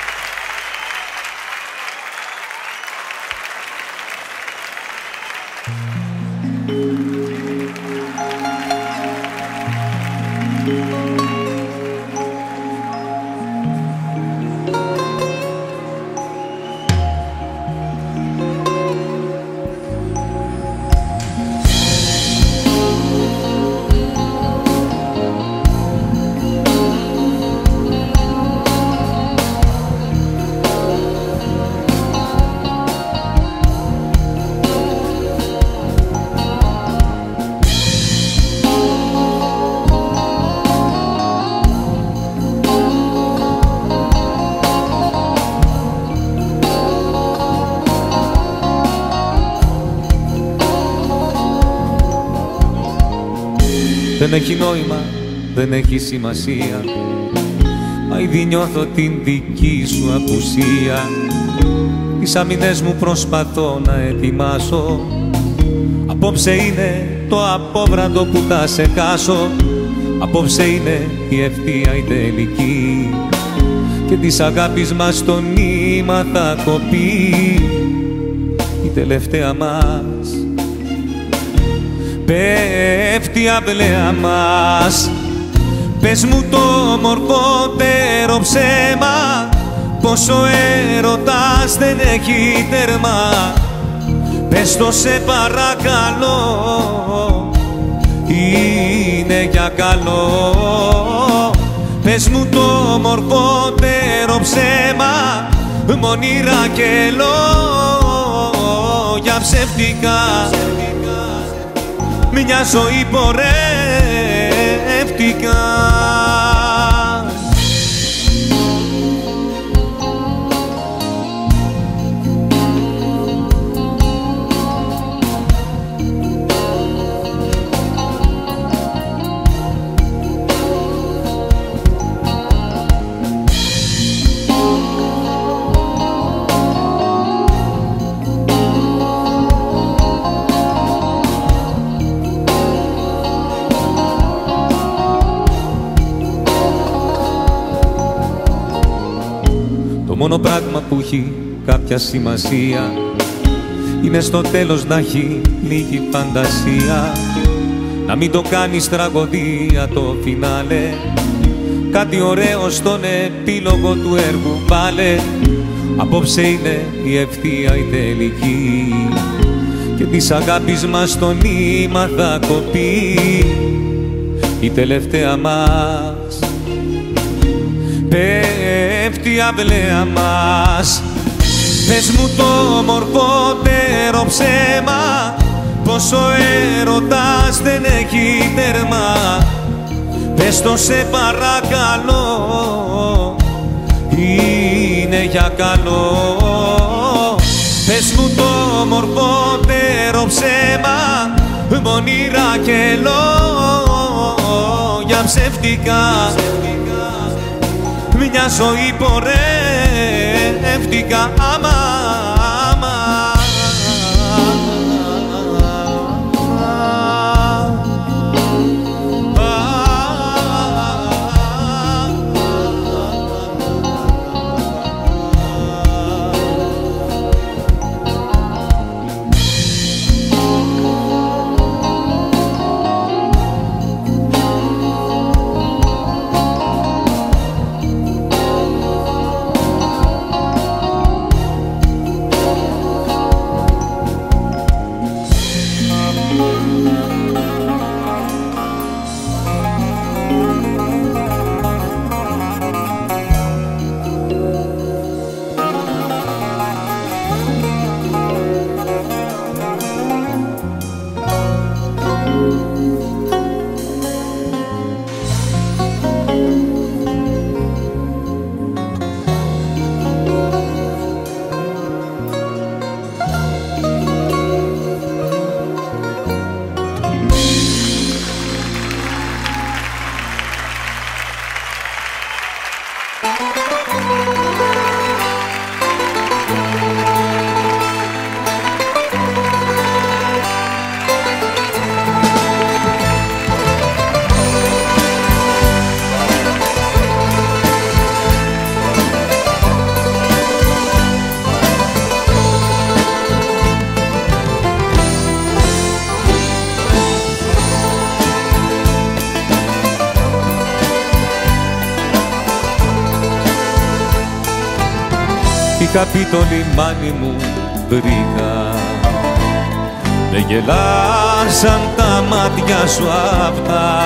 Δεν έχει νόημα, δεν έχει σημασία, μα ήδη νιώθω την δική σου απουσία. Τις αμυνές μου προσπαθώ να ετοιμάσω, απόψε είναι το απόβραντο που θα σε χάσω. Απόψε είναι η ευθεία η τελική και της αγάπης μας το νήμα θα κοπεί. Η τελευταία μας πέφτει η αυλαία μας. Πες μου το μορφότερο ψέμα, πως ο έρωτας δεν έχει τέρμα. Πες το σε παρακαλώ, είναι για καλό. Πες μου το μορφότερο ψέμα, μονήρα και λόγια ψεύτικα. Μια ζωή πορεύτηκα. Το μόνο πράγμα που έχει κάποια σημασία είναι στο τέλος να έχει λίγη φαντασία. Να μην το κάνεις τραγωδία το φινάλε, κάτι ωραίο στον επίλογο του έργου βάλε. Απόψε είναι η ευθεία η τελική και της αγάπης μας το νήμα θα κοπεί η τελευταία μας. Πέφτει η αυλαία μας. Πες μου το μορφότερο ψέμα, πως ο έρωτας δεν έχει τέρμα. Πες το σε παρακαλώ, είναι για καλό. Πες μου το μορφότερο ψέμα, μονήρα και λόγια ψεύτικα. Μια ζωή πορεύτηκα, άμα, άμα. Είχα πει το λιμάνι μου βρήκα, με γελάσαν τα μάτια σου αυτά,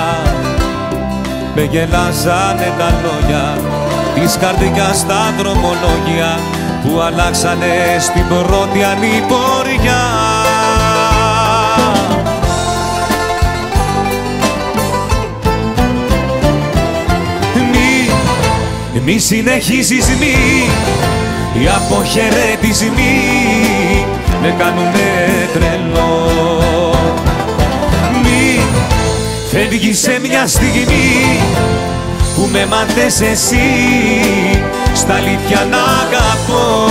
με γελάσανε τα λόγια της καρδιάς τα δρομολόγια που αλλάξανε στην πρώτη ανηποριά. Μη, μη συνεχίζεις μη, οι αποχαιρετισμοί με κάνουνε τρελό. Μη φεύγεις σε μια στιγμή που με μάθες εσύ στα αλήθεια να αγαπώ.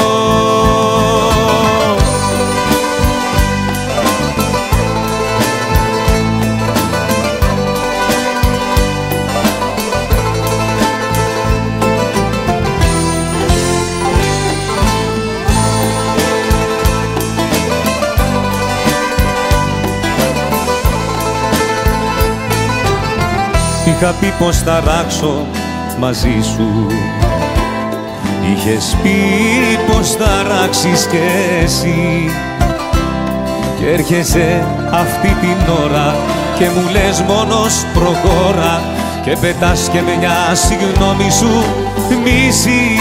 είχα πει πως θα ράξω μαζί σου. Είχες πει πως θα ράξεις κι εσύ και έρχεσαι αυτή την ώρα και μου λες μόνος προχώρα και πετάς και μια συγγνώμη σου μισή.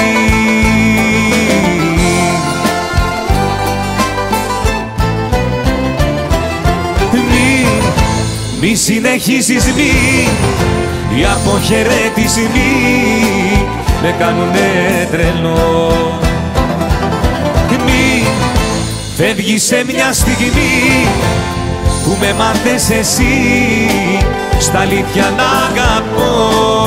Μη, μη συνεχίσεις μη, οι αποχαιρέτισμοί με κάνουνε τρελό. Μη φεύγεις σε μια στιγμή που με μάθες εσύ στα αλήθεια να αγαπώ.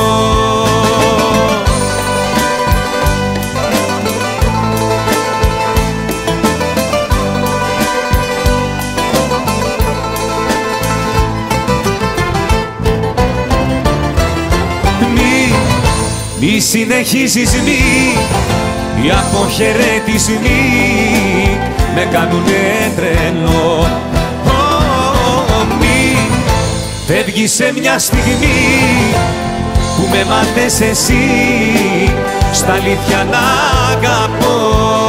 Μη, μη συνεχίσεις μη, οι αποχαιρέτισμοί με κάνουνε τρελό. Φεύγεις σε μια στιγμή που με μάθες εσύ στα αλήθεια να αγαπώ.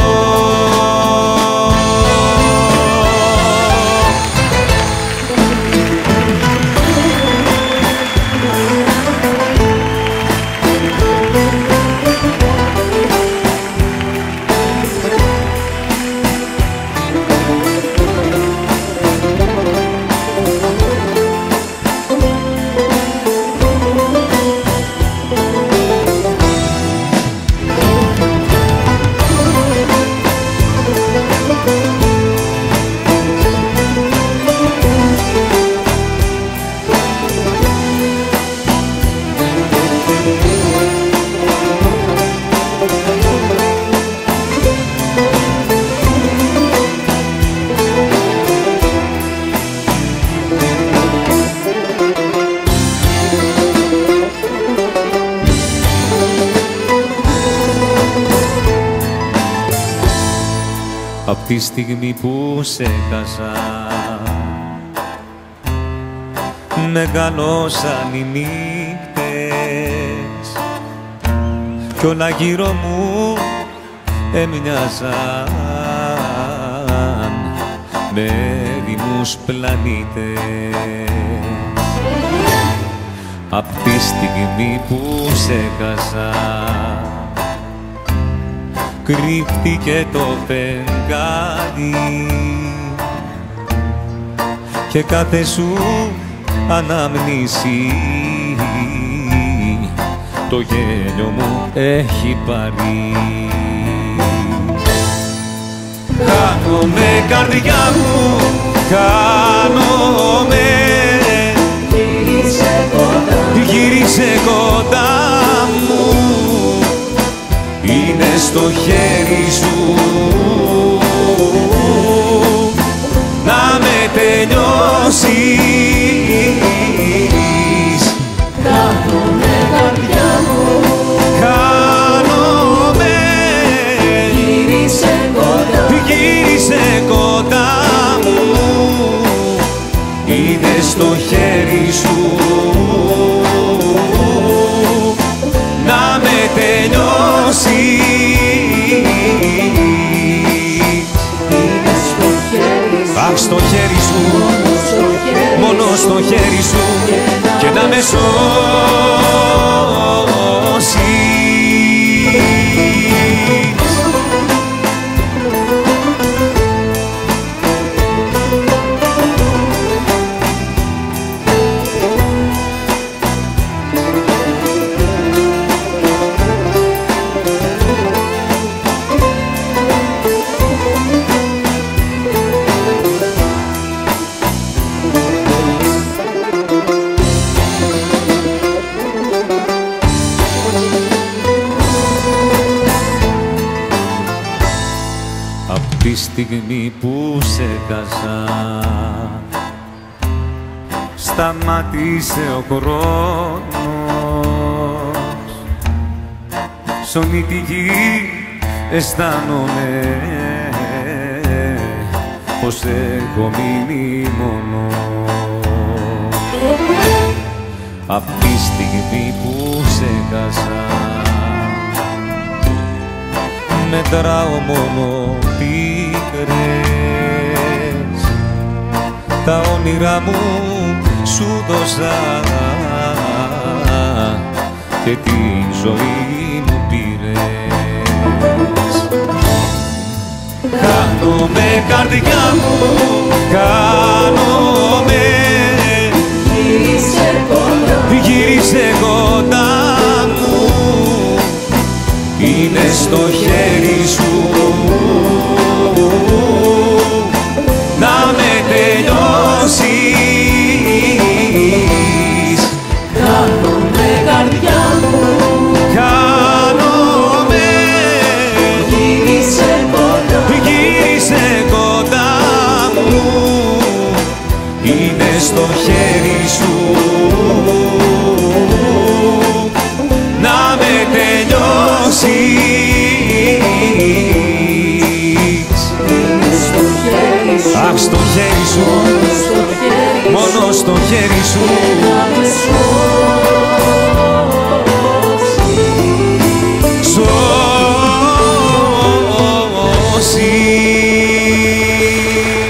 Απ' τη στιγμή που σε χάσα μεγαλώσαν οι νύχτες κι όλα γύρω μου έμοιαζαν με ερημούς πλανήτες. Απ' τη στιγμή που σε χάσα κρύφτηκε το φεγγάρι και κάθε σου αναμνήση το γέλιο μου έχει πάρει. Χάνομαι καρδιά μου, χάνομαι, γύρισε κοντά, γύρισε κοντά μου, είναι στο χέρι σου να με τελειώσεις. Χάνομαι καρδιά μου, χάνομαι, γύρισε κοντά, γύρισε κοντά μου, είναι στο χέρι σου να με τελειώσεις. Αχ, στο χέρι σου, μόνο στο χέρι σου και να με σώσεις. Τη στιγμή που σε χάσα σταμάτησε ο χρόνος, σ' όλη τη γη αισθάνομαι πως έχω μείνει μόνος. απ' τη στιγμή που σε χάσα. Μετράω μόνο πίκρες, τα όνειρά μου σου δώσα και τη ζωή μου πήρες. Χάνομαι καρδιά μου, χάνομαι. Γύρισε κοντά, γύρισε κοντά μου, είναι στο χέρι σου να με τελειώσεις. χάνομαι καρδιά μου, Χάνομαι, γύρισε κοντά, γύρισε κοντά μου, είναι στο χέρι σου να με τελειώσεις. είναι στο χέρι σου, Αχ, στο χέρι σου, μόνο στο χέρι μόνο στο χέρι σου να με σώσεις.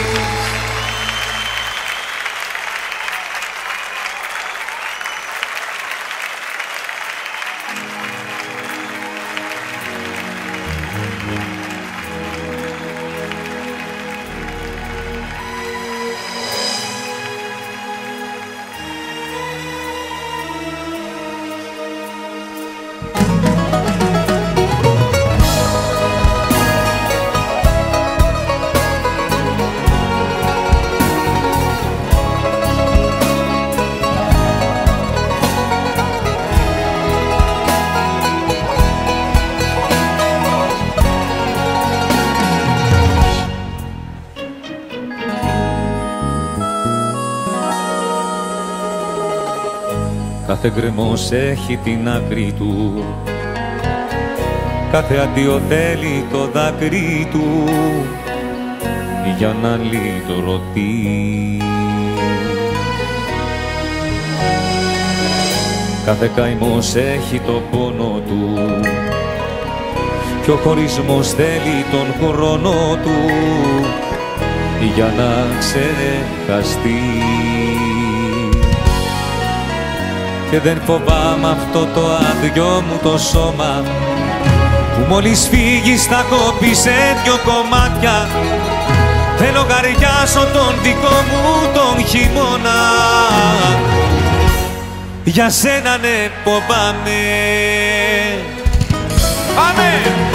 Κάθε γκρεμός έχει την άκρη του, κάθε αντίο θέλει το δάκρυ του για να λυτρωθεί. Κάθε καημός έχει το πόνο του κι ο χωρισμός θέλει τον χρόνο του για να ξεχαστεί. Και δεν φοβάμαι αυτό το άδειο μου το σώμα που μόλις φύγεις θα κόπει σε δυο κομμάτια. Δεν λογαριάσω τον δικό μου τον χειμώνα, για σένα ναι φοβάμαι. Πάμε!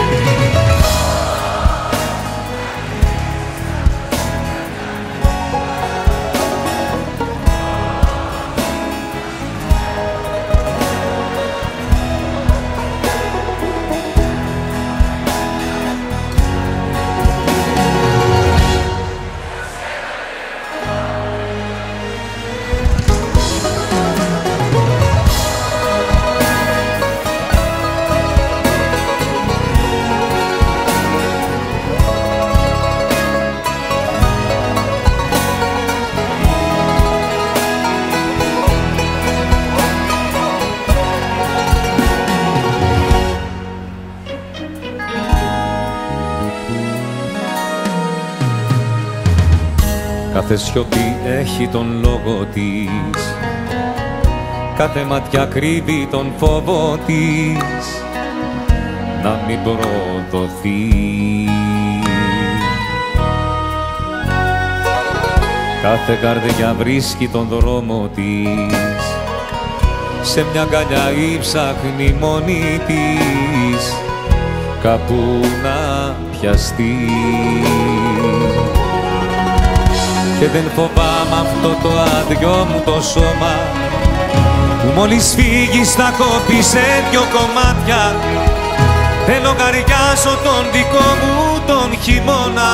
Κάθε σιωπή έχει τον λόγο της, κάθε ματιά κρύβει τον φόβο της να μην προδοθεί. Κάθε καρδιά βρίσκει τον δρόμο της, σε μια αγκαλιά ή ψάχνει μόνη της κάπου να πιαστεί. Και δεν φοβάμαι αυτό το άδειο μου το σώμα που μόλις φύγεις θα κόπει σε δυο κομμάτια. Δεν λογαριάζω τον δικό μου τον χειμώνα,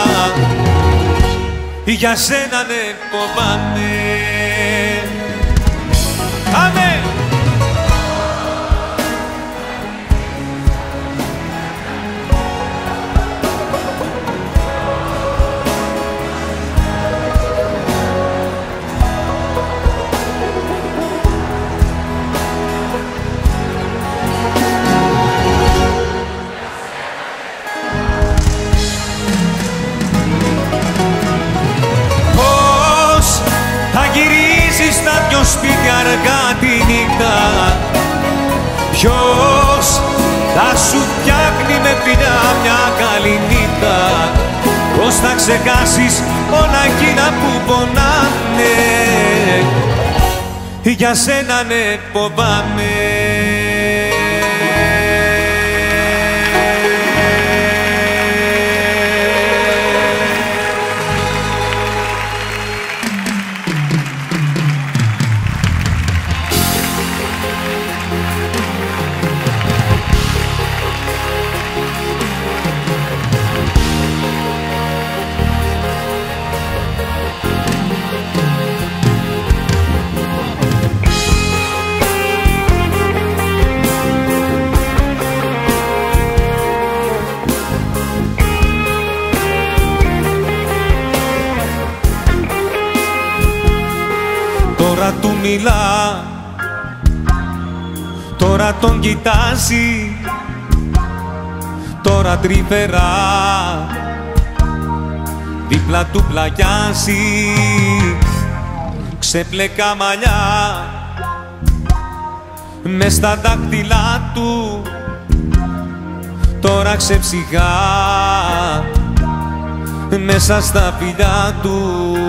για σένα ναι φοβάμαι. Αμέ! αργά τη νύχτα. Ποιος θα σου φτιάχνει με φιλιά μια καλή νύχτα? Πώς θα ξεχάσεις όλα εκείνα που πονάνε? Για σένα ναι φοβάμαι. Τώρα του μιλά, τώρα τον κοιτάζει, τώρα τρυφερά δίπλα του πλαγιάζει. Ξεπλεκά μαλλιά μες στα δάχτυλά του, τώρα ξεψυχά μέσα στα φιλιά του.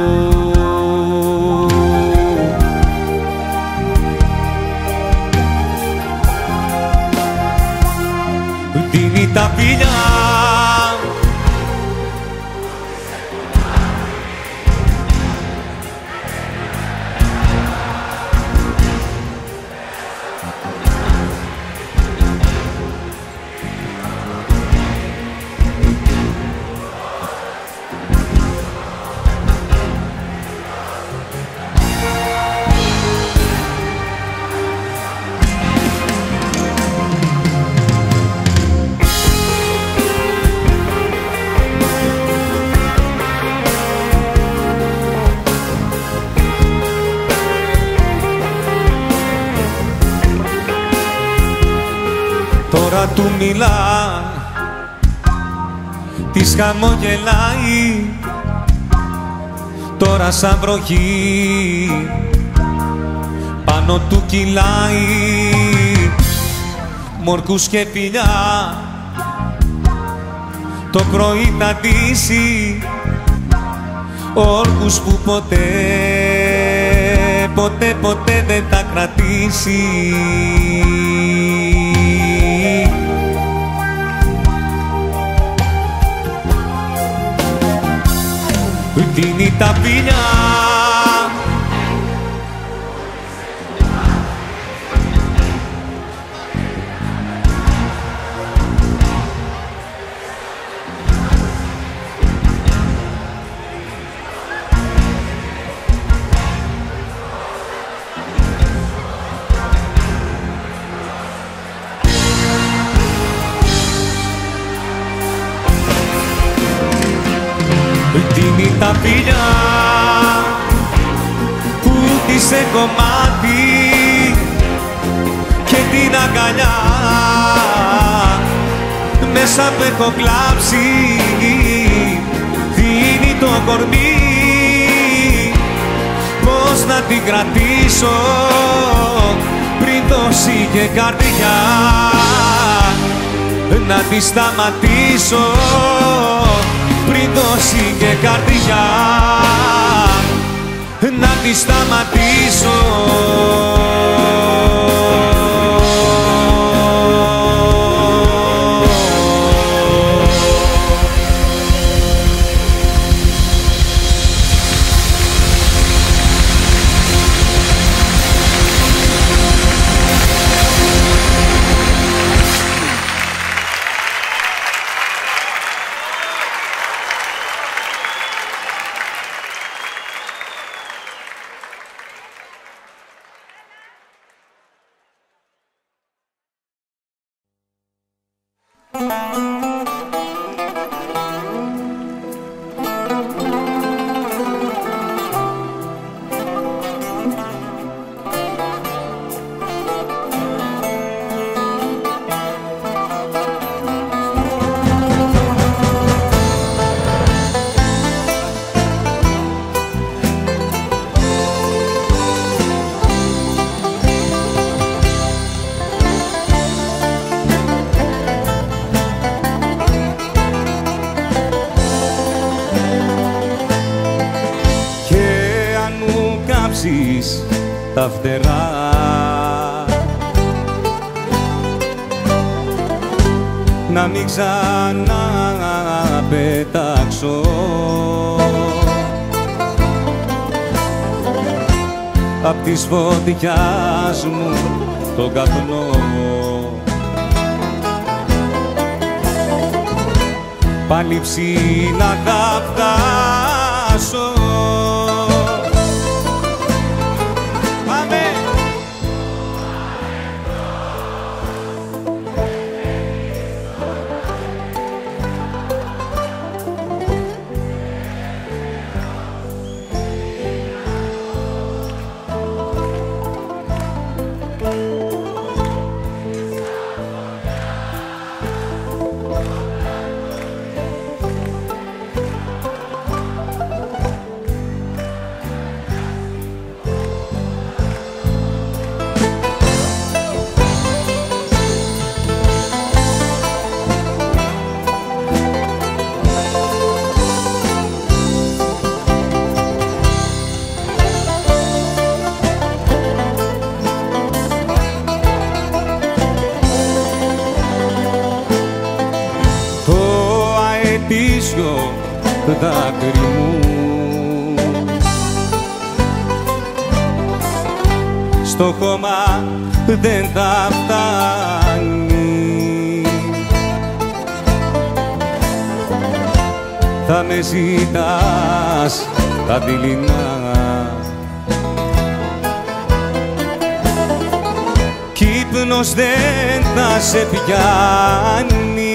Δίνει τα φιλιά τώρα του μιλά, της χαμογελάει, τώρα σαν βροχή πάνω του κυλάει. Μορκούς και φιλιά το πρωί θα ντύσει, όρκους που ποτέ, ποτέ, ποτέ δεν θα κρατήσει. Δίνει τα φιλιά δίνει τα φιλιά που της σε κομμάτι και την αγκαλιά μέσα που έχω κλάψει. Δίνει το κορμί, πώς να την κρατήσω πριν δώσει και καρδιά, να τη σταματήσω πριν δώσει και καρδιά, να τη σταματήσω. τα φτερά. Να μην ξαναπετάξω απ' της φωτιάς μου τον καπνό. Πάλι ψηλά θα φτάσω. Πάμε! αετήσιο δάκρυ μου στο χώμα δεν θα φτάνει. Θα με ζητάς τα δειλινά κι ύπνος δεν θα σε πιάνει.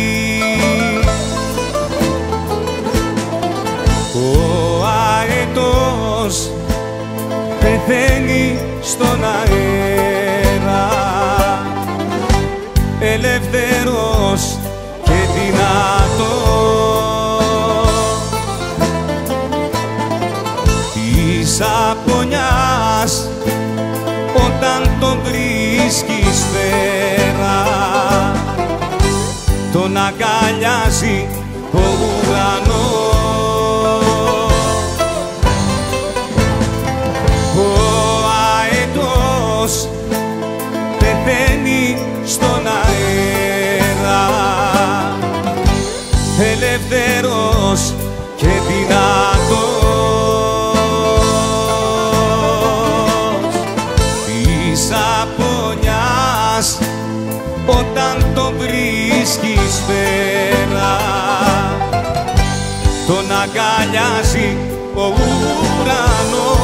Ο αετός πεθαίνει στον αέρα, ελεύθερος και δυνατός της απονιάς όταν τον βρίσκεις σφαίρα, τον αγκαλιάζει ο ουρανός. Ο αετός πεθαίνει στον αέρα, ελεύθερος και δυνατός της απονιάς όταν τον βρίσκεις σφαίρα, τον αγκαλιάζει ο ουρανός.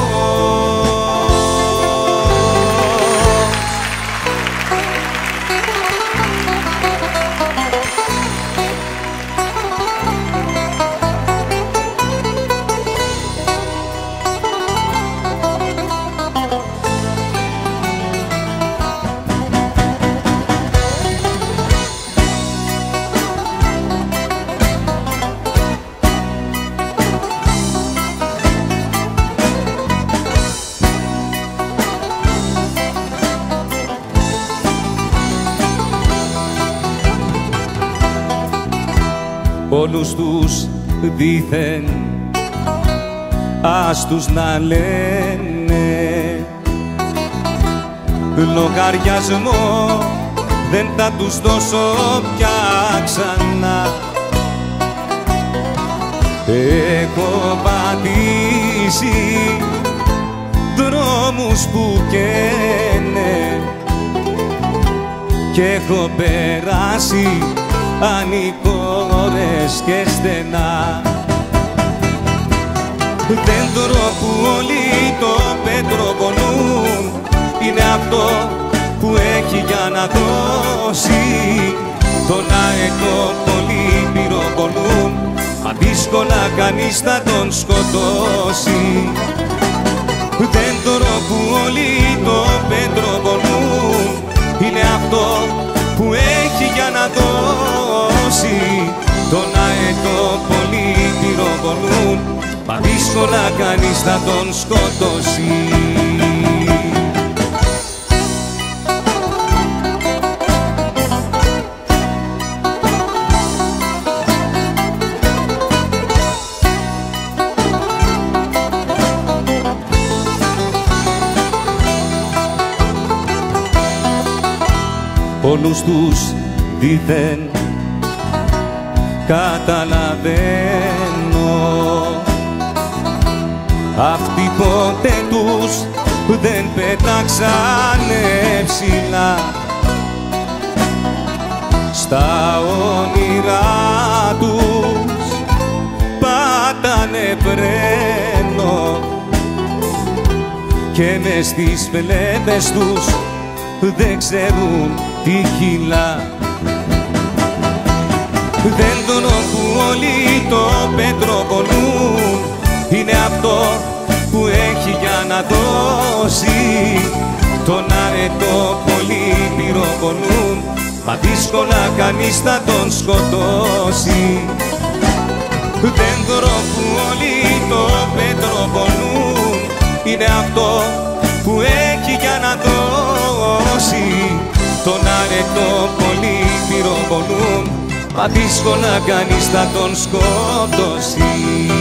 Όλους τους δήθεν ας τους να λένε, λογαριασμό δεν θα τους δώσω πια ξανά. Έχω πατήσει δρόμους που καίνε και έχω περάσει ανηφόρες και στενά. Δέντρο που όλοι το πέτρο πονούν, είναι αυτό που έχει για να δώσει. Τον αετό πολύ πυροβολούν, μα δύσκολα κανείς θα τον σκοτώσει. Δέντρο που όλοι το πέτρο πονούν, είναι αυτό που έχει για να δώσει. Τον αετό πολύ πυροβολούν, μα δύσκολα κανείς θα τον σκοτώσει. όλους τους δίθεν καταλαβαίνω. Αυτοί ποτέ τους δεν πετάξανε ψηλά, στα όνειρά τους πάτανε φρένο και μες στις φλέβες τους δεν ξέρουν τι κυλά. Δέντρο που όλοι το πέτρο πονούν, είναι αυτό που έχει για να δώσει. Τον αρετό πολύ πυροβολούν, μα δύσκολα κανείς θα τον σκοτώσει. Δέντρο που όλοι το πέτρο πονούν, είναι αυτό που έχει για να δώσει. Τον αρετό πολύ πυροβολούν, μα δύσκολα κανείς θα τον σκοτώσει.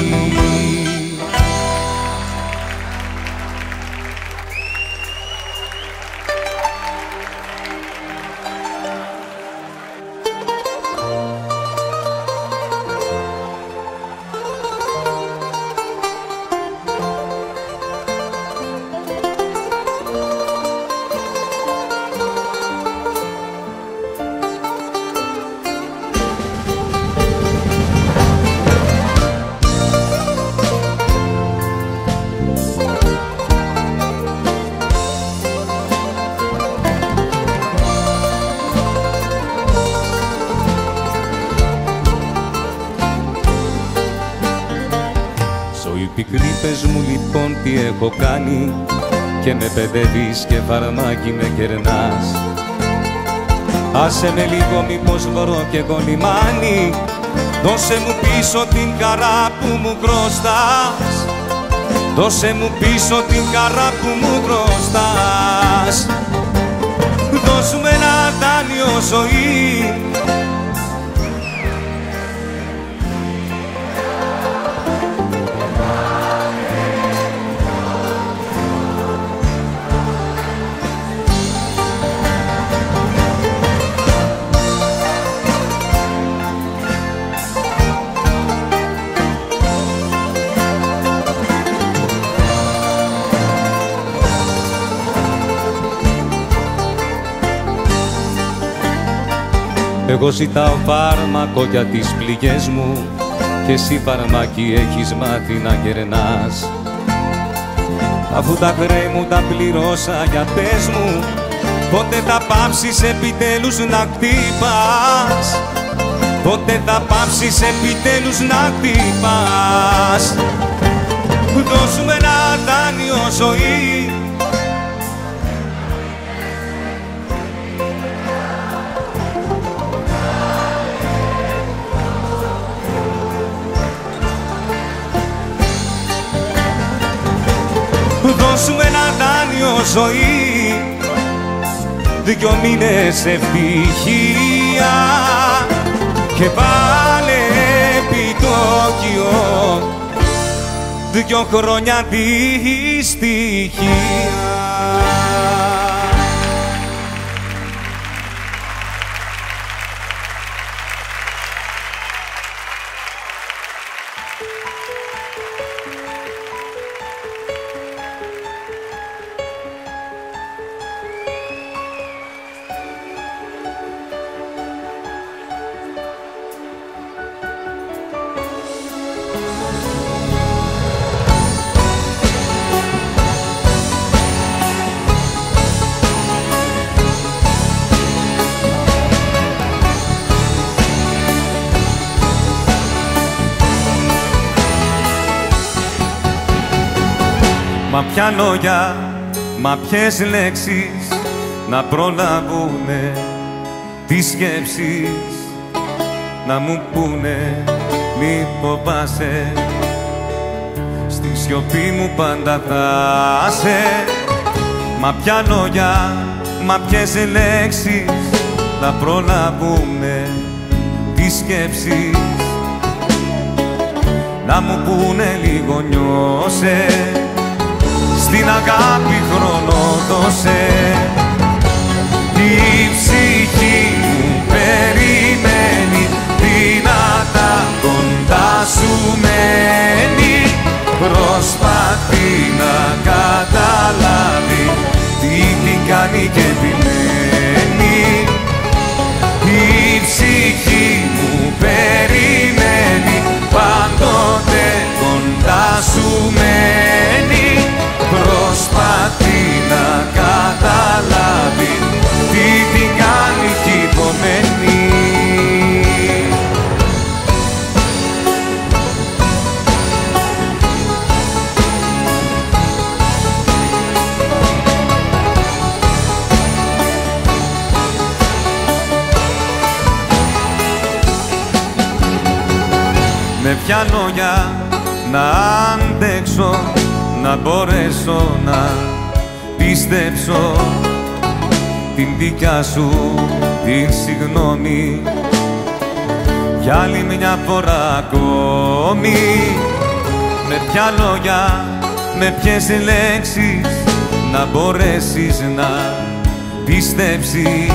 Πικρή, πες μου λοιπόν τι έχω κάνει και με παιδεύεις και φαρμάκι με κερνάς. Άσε με λίγο μήπως βρω κι εγώ λιμάνι, δώσε μου πίσω την χαρά που μου χρωστάς. Δώσε μου πίσω την χαρά που μου χρωστάς. Δώσ' μου ένα δάνειο ζωή, εγώ ζητάω φάρμακο για τις πληγές μου και εσύ φαρμάκι έχεις μάθει να γερνάς. Αφού τα χρέη μου τα πληρώσα, για πες μου πότε θα πάψεις επιτέλους να χτύπας. Πότε θα πάψεις επιτέλους να χτύπας. Δώσ' μου ένα δάνειο ζωή, δώσ' μου ένα δάνειο ζωή, δυο μήνες ευτυχία και βάλε επιτόκιο δυο χρόνια δυστυχία. Μα ποια λόγια, μα ποιες λέξεις να προλαβούνε τις σκέψεις, να μου πούνε μη φοβάσαι, στη σιωπή μου πάντα θα είσαι. Μα ποια λόγια, μα ποιες λέξεις να προλαβούνε τις σκέψεις, να μου πούνε λίγο νιώσε, στην αγάπη χρόνο δώσε. Η ψυχή ποια λόγια να αντέξω, να μπορέσω να πιστέψω την δικιά σου την συγγνώμη για άλλη μια φορά ακόμη. Με ποια λόγια, με ποιες λέξεις να μπορέσεις να πιστέψεις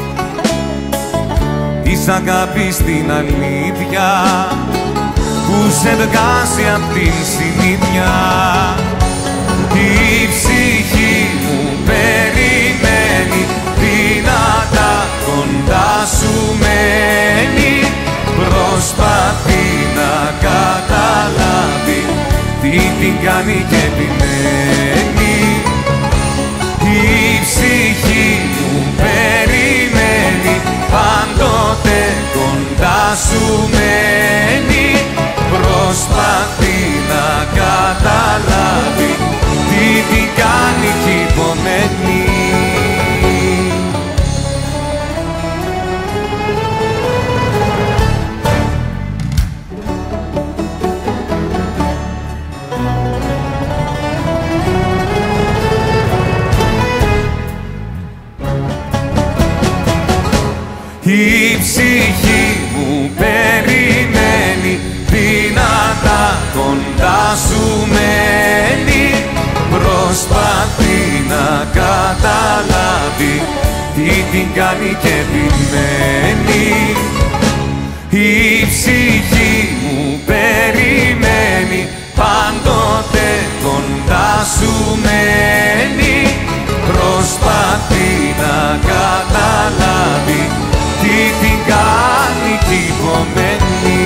της αγάπης την αλήθεια που σε βγάζει απ' την συνήθεια. Η ψυχή μου περιμένει, δυνατά κοντά σου μένει, προσπαθεί να καταλάβει τι την κάνει και επιμένει. Η ψυχή μου περιμένει, πάντοτε κοντά σου μένει, προσπαθεί να καταλάβει τι την κάνει κι υπομένει. Η ψυχή μου περιμένει, δυνατά κοντά σου μένει, προσπαθεί να καταλάβει τι την κάνει και επιμένει. Η ψυχή μου περιμένει, πάντοτε κοντά σου μένει, προσπαθεί να καταλάβει τι την κάνει κι υπομένει.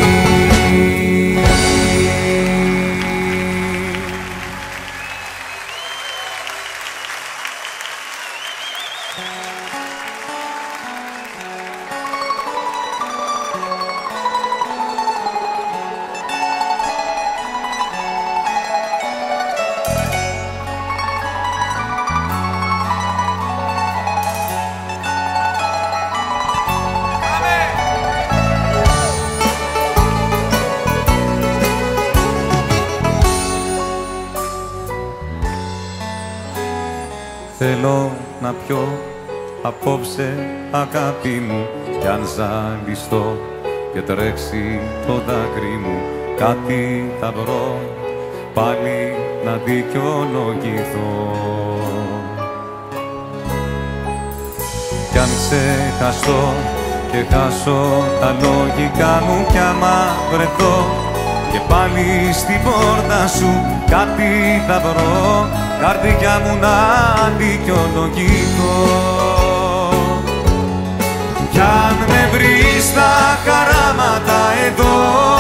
Θέλω να πιω απόψε αγάπη μου κι αν ζαλιστώ και τρέξει το δάκρυ μου, κάτι θα βρω πάλι να δικαιολογηθώ. Κι αν ξεχαστώ και χάσω τα λογικά μου κι άμα βρεθώ και πάλι στην πόρτα σου κάτι θα βρω, καρδιά μου να δικαιολογηθώ. Κι αν με βρεις στα χαράματα εδώ,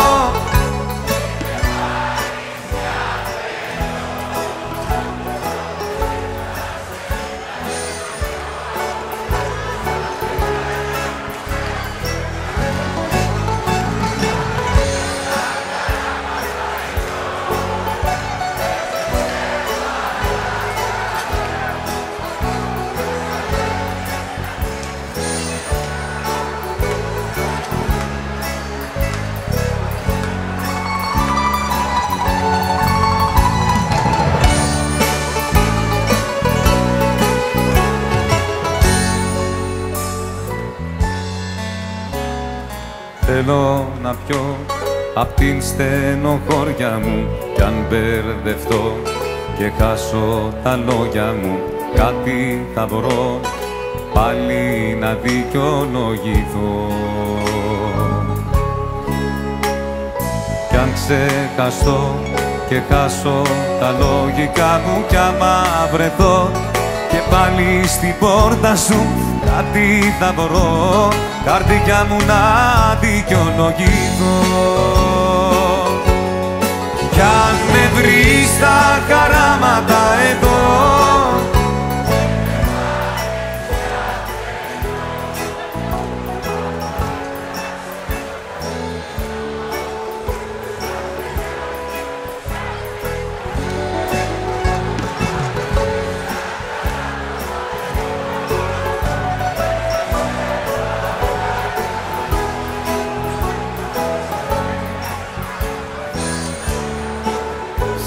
θέλω να πιω απ' την στενοχώρια μου κι αν μπερδευτώ και χάσω τα λόγια μου, κάτι θα βρω πάλι να δικαιολογηθώ. Κι αν ξεχαστώ και χάσω τα λογικά μου κι άμα βρεθώ και πάλι στην πόρτα σου κάτι θα βρω, καρδιά μου να δικαιολογηθώ. Κι αν με βρεις στα χαράματα εδώ,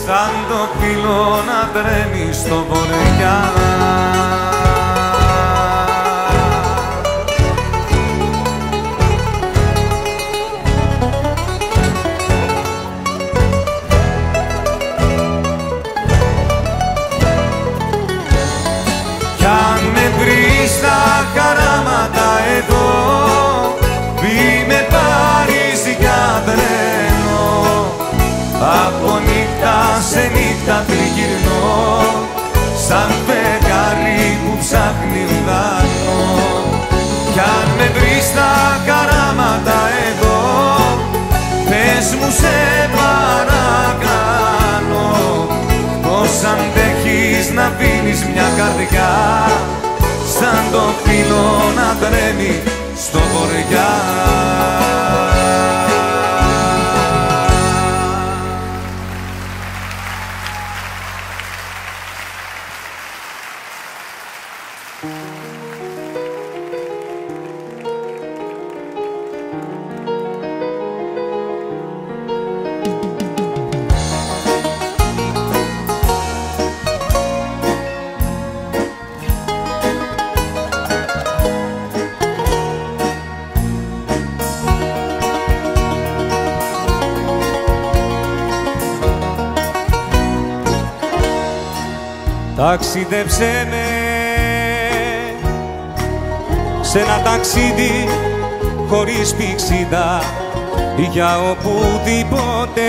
σαν το φύλλο να τρέμει στο βορειά. Κι αν με βρεις στα χαράματα εδώ, μη με πάρεις για τρένο, από νύχτα σε νύχτα τριγυρνώ, σαν φεγγάρι που ψάχνει ουρανό. Κι αν με βρεις στα χαράματα εδώ, πες μου σε παρακαλώ, πως αντέχεις να αφήνεις μια καρδιά σαν το φύλλο να τρέμει στο βορειά. Ταξίδεψέ με σε ένα ταξίδι χωρίς πηξίδα για οπουδήποτε,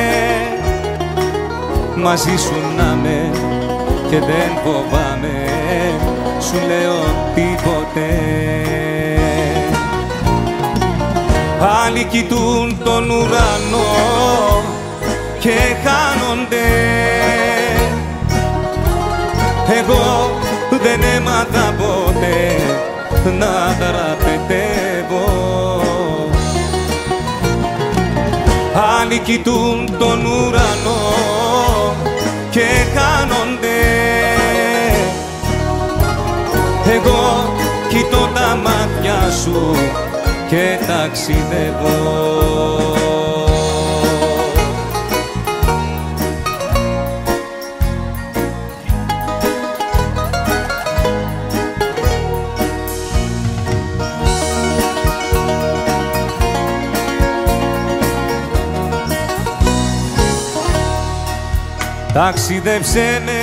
μαζί σου να με και δεν φοβάμαι, σου λέω τίποτε. Άλλοι κοιτούν τον ουρανό και χάνονται, εγώ δεν έμαθα ποτέ να δραπετεύω. Άλλοι κοιτούν τον ουρανό και χάνονται, εγώ κοιτώ τα μάτια σου και ταξιδεύω. Ταξίδεψέ με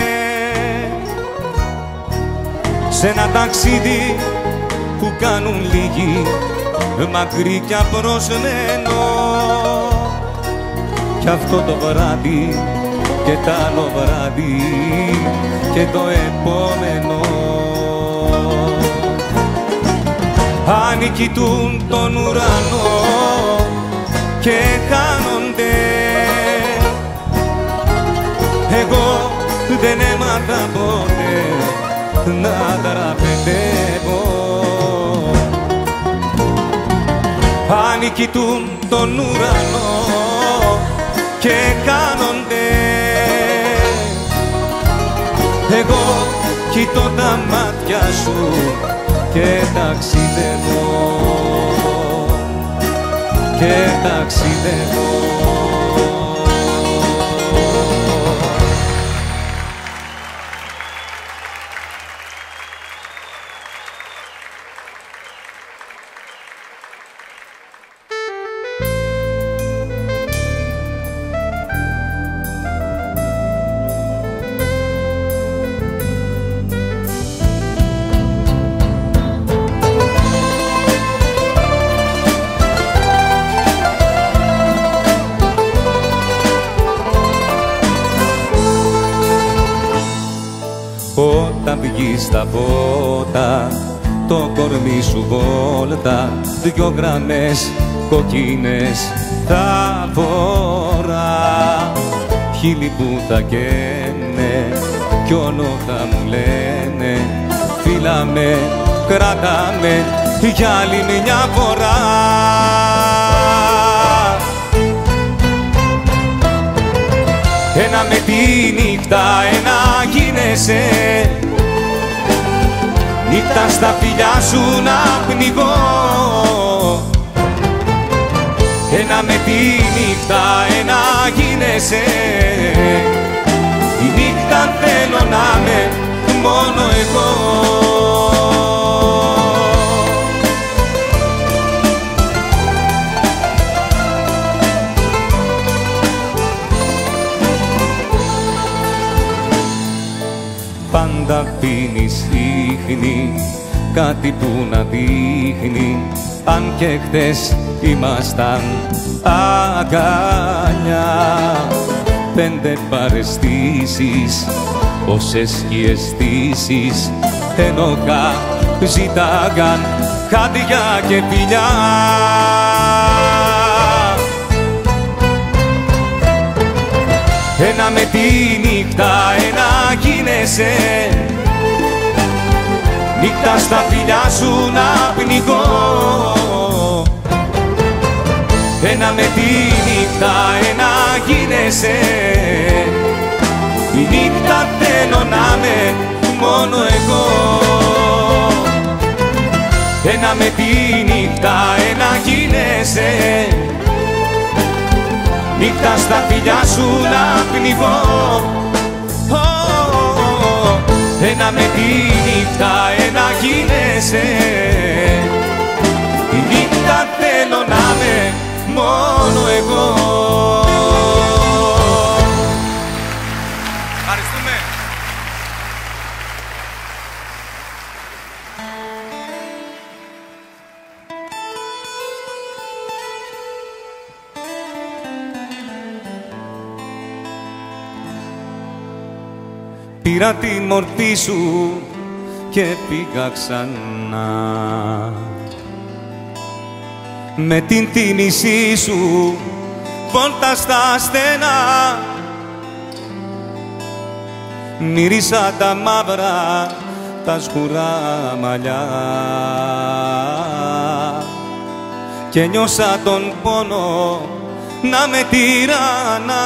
σε ένα ταξίδι που κάνουν λίγοι, μακρύ κι απροσμένο, κι αυτό το βράδυ και τ' άλλο βράδυ και το επόμενο. Άλλοι κοιτούν τον ουρανό και χάνονται, εγώ δεν έμαθα ποτέ να δραπετεύω. Άλλοι κοιτούν τον ουρανό και χάνονται, εγώ κοιτώ τα μάτια σου και ταξιδεύω, και ταξιδεύω. Όταν βγεις στα φώτα, το κορμί σου βόλτα, δυο γραμμές κοκκίνες θα φορά. Χείλη που τα καίνε κι όλο θα μου λένε, φίλα με, κράτα με για άλλη μια φορά. Ένα με τη νύχτα, ένα γίνεσαι, νύχτα στα φιλιά σου να πνιγώ. Ένα με τη νύχτα, ένα γίνεσαι, νύχτα θέλω να είμαι μόνο εγώ. Πάντα πίνεις ίχνη, κάτι που να δείχνει, αν και χτες ήμασταν αγκαλιά. Πέντε παρεστήσεις, όσες οι αισθήσεις ενοχά ζητάγαν χάδια και φιλιά. Ένα με τη νύχτα, ένα γίνεσαι, νύχτα στα φιλιά σου να πνιγώ. Ένα με τη νύχτα, ένα γίνεσαι, η νύχτα θέλω να είμαι μόνο εγώ. Ένα με τη νύχτα, ένα γίνεσαι, νύχτα στα φιλιά σου να πνιγώ. Ένα με τη νύχτα, ένα γίνεσαι, η νύχτα θέλω να είμαι μόνο εγώ. Ευχαριστούμε. Πήρα τη μορφή σου και πήγα ξανά, με την θύμησή σου βόλτα στα στενά. Μύρισα τα μαύρα, τα σκουρά μαλλιά και νιώσα τον πόνο να με τυραννά.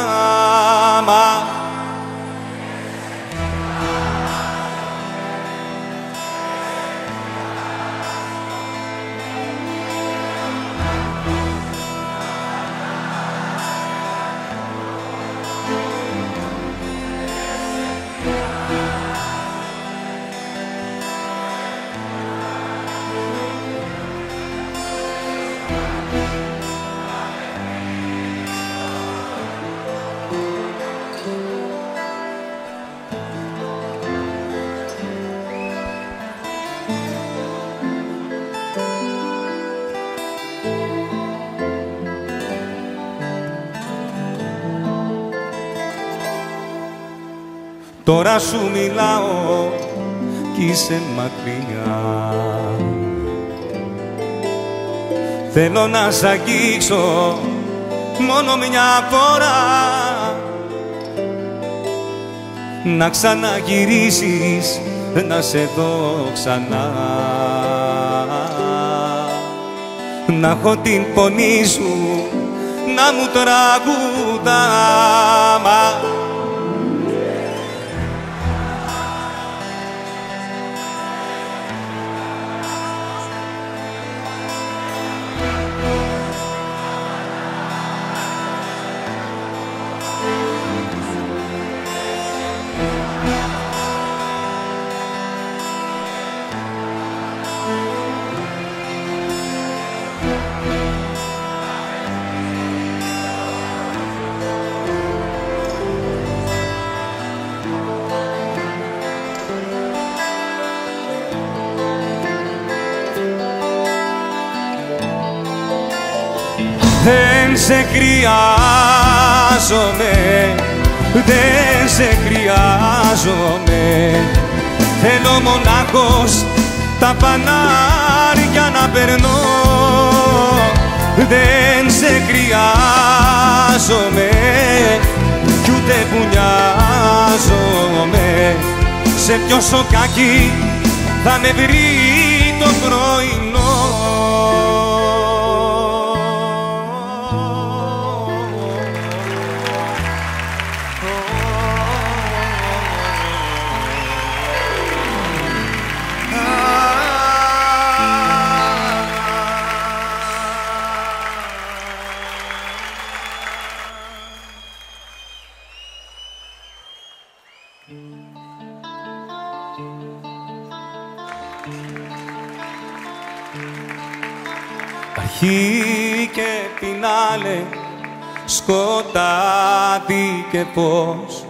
Τώρα σου μιλάω κι είσαι μακριά, θέλω να σ' αγγίξω μόνο μια φορά, να ξαναγυρίσεις, να σε δω ξανά, να έχω την φωνή σου να μου τραγουδά. Δεν σε χρειάζομαι, δεν σε χρειάζομαι, θέλω μονάχος τα πανάρια να περνώ. Δεν σε χρειάζομαι κι ούτε που νοιάζομαι, σε ποιο σοκάκι θα με βρει το πρωινό. Mm-hmm. αρχή και φινάλε, σκοτάδι και φως,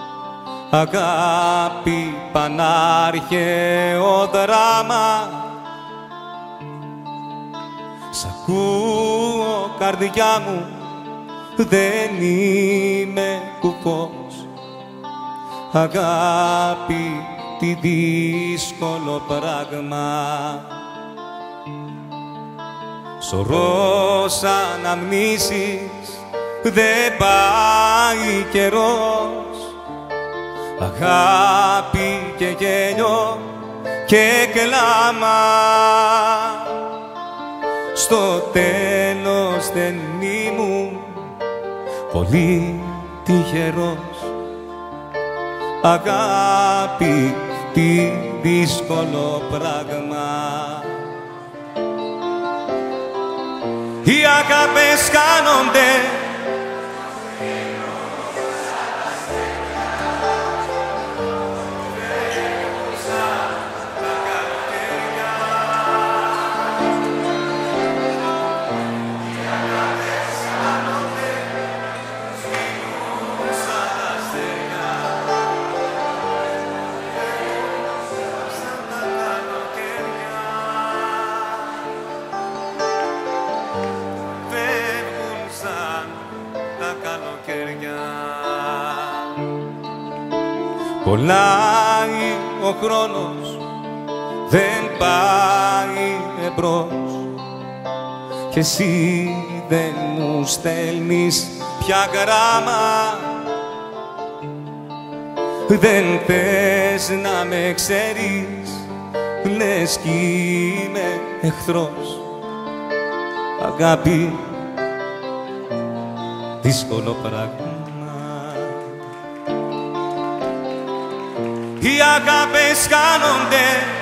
αγάπη, πανάρχαιο δράμα. Σ' ακούω καρδιά μου, δεν είμαι κουφός, αγάπη, τι δύσκολο πράγμα. Σωρός αναμνήσεις, δεν πάει καιρός, αγάπη και γέλιο και κλάμα. Στο τέλος δεν ήμουν πολύ τυχερός, αγάπη, τι δύσκολο πράγμα. Οι αγάπες κάνονται κολλάει ο χρόνος, δεν πάει εμπρός κι εσύ δεν μου στέλνεις πια γράμμα. Δεν θες να με ξέρεις, λες κι είμαι εχθρός, αγάπη, δύσκολο πράγμα. Οι αγάπες κάνονται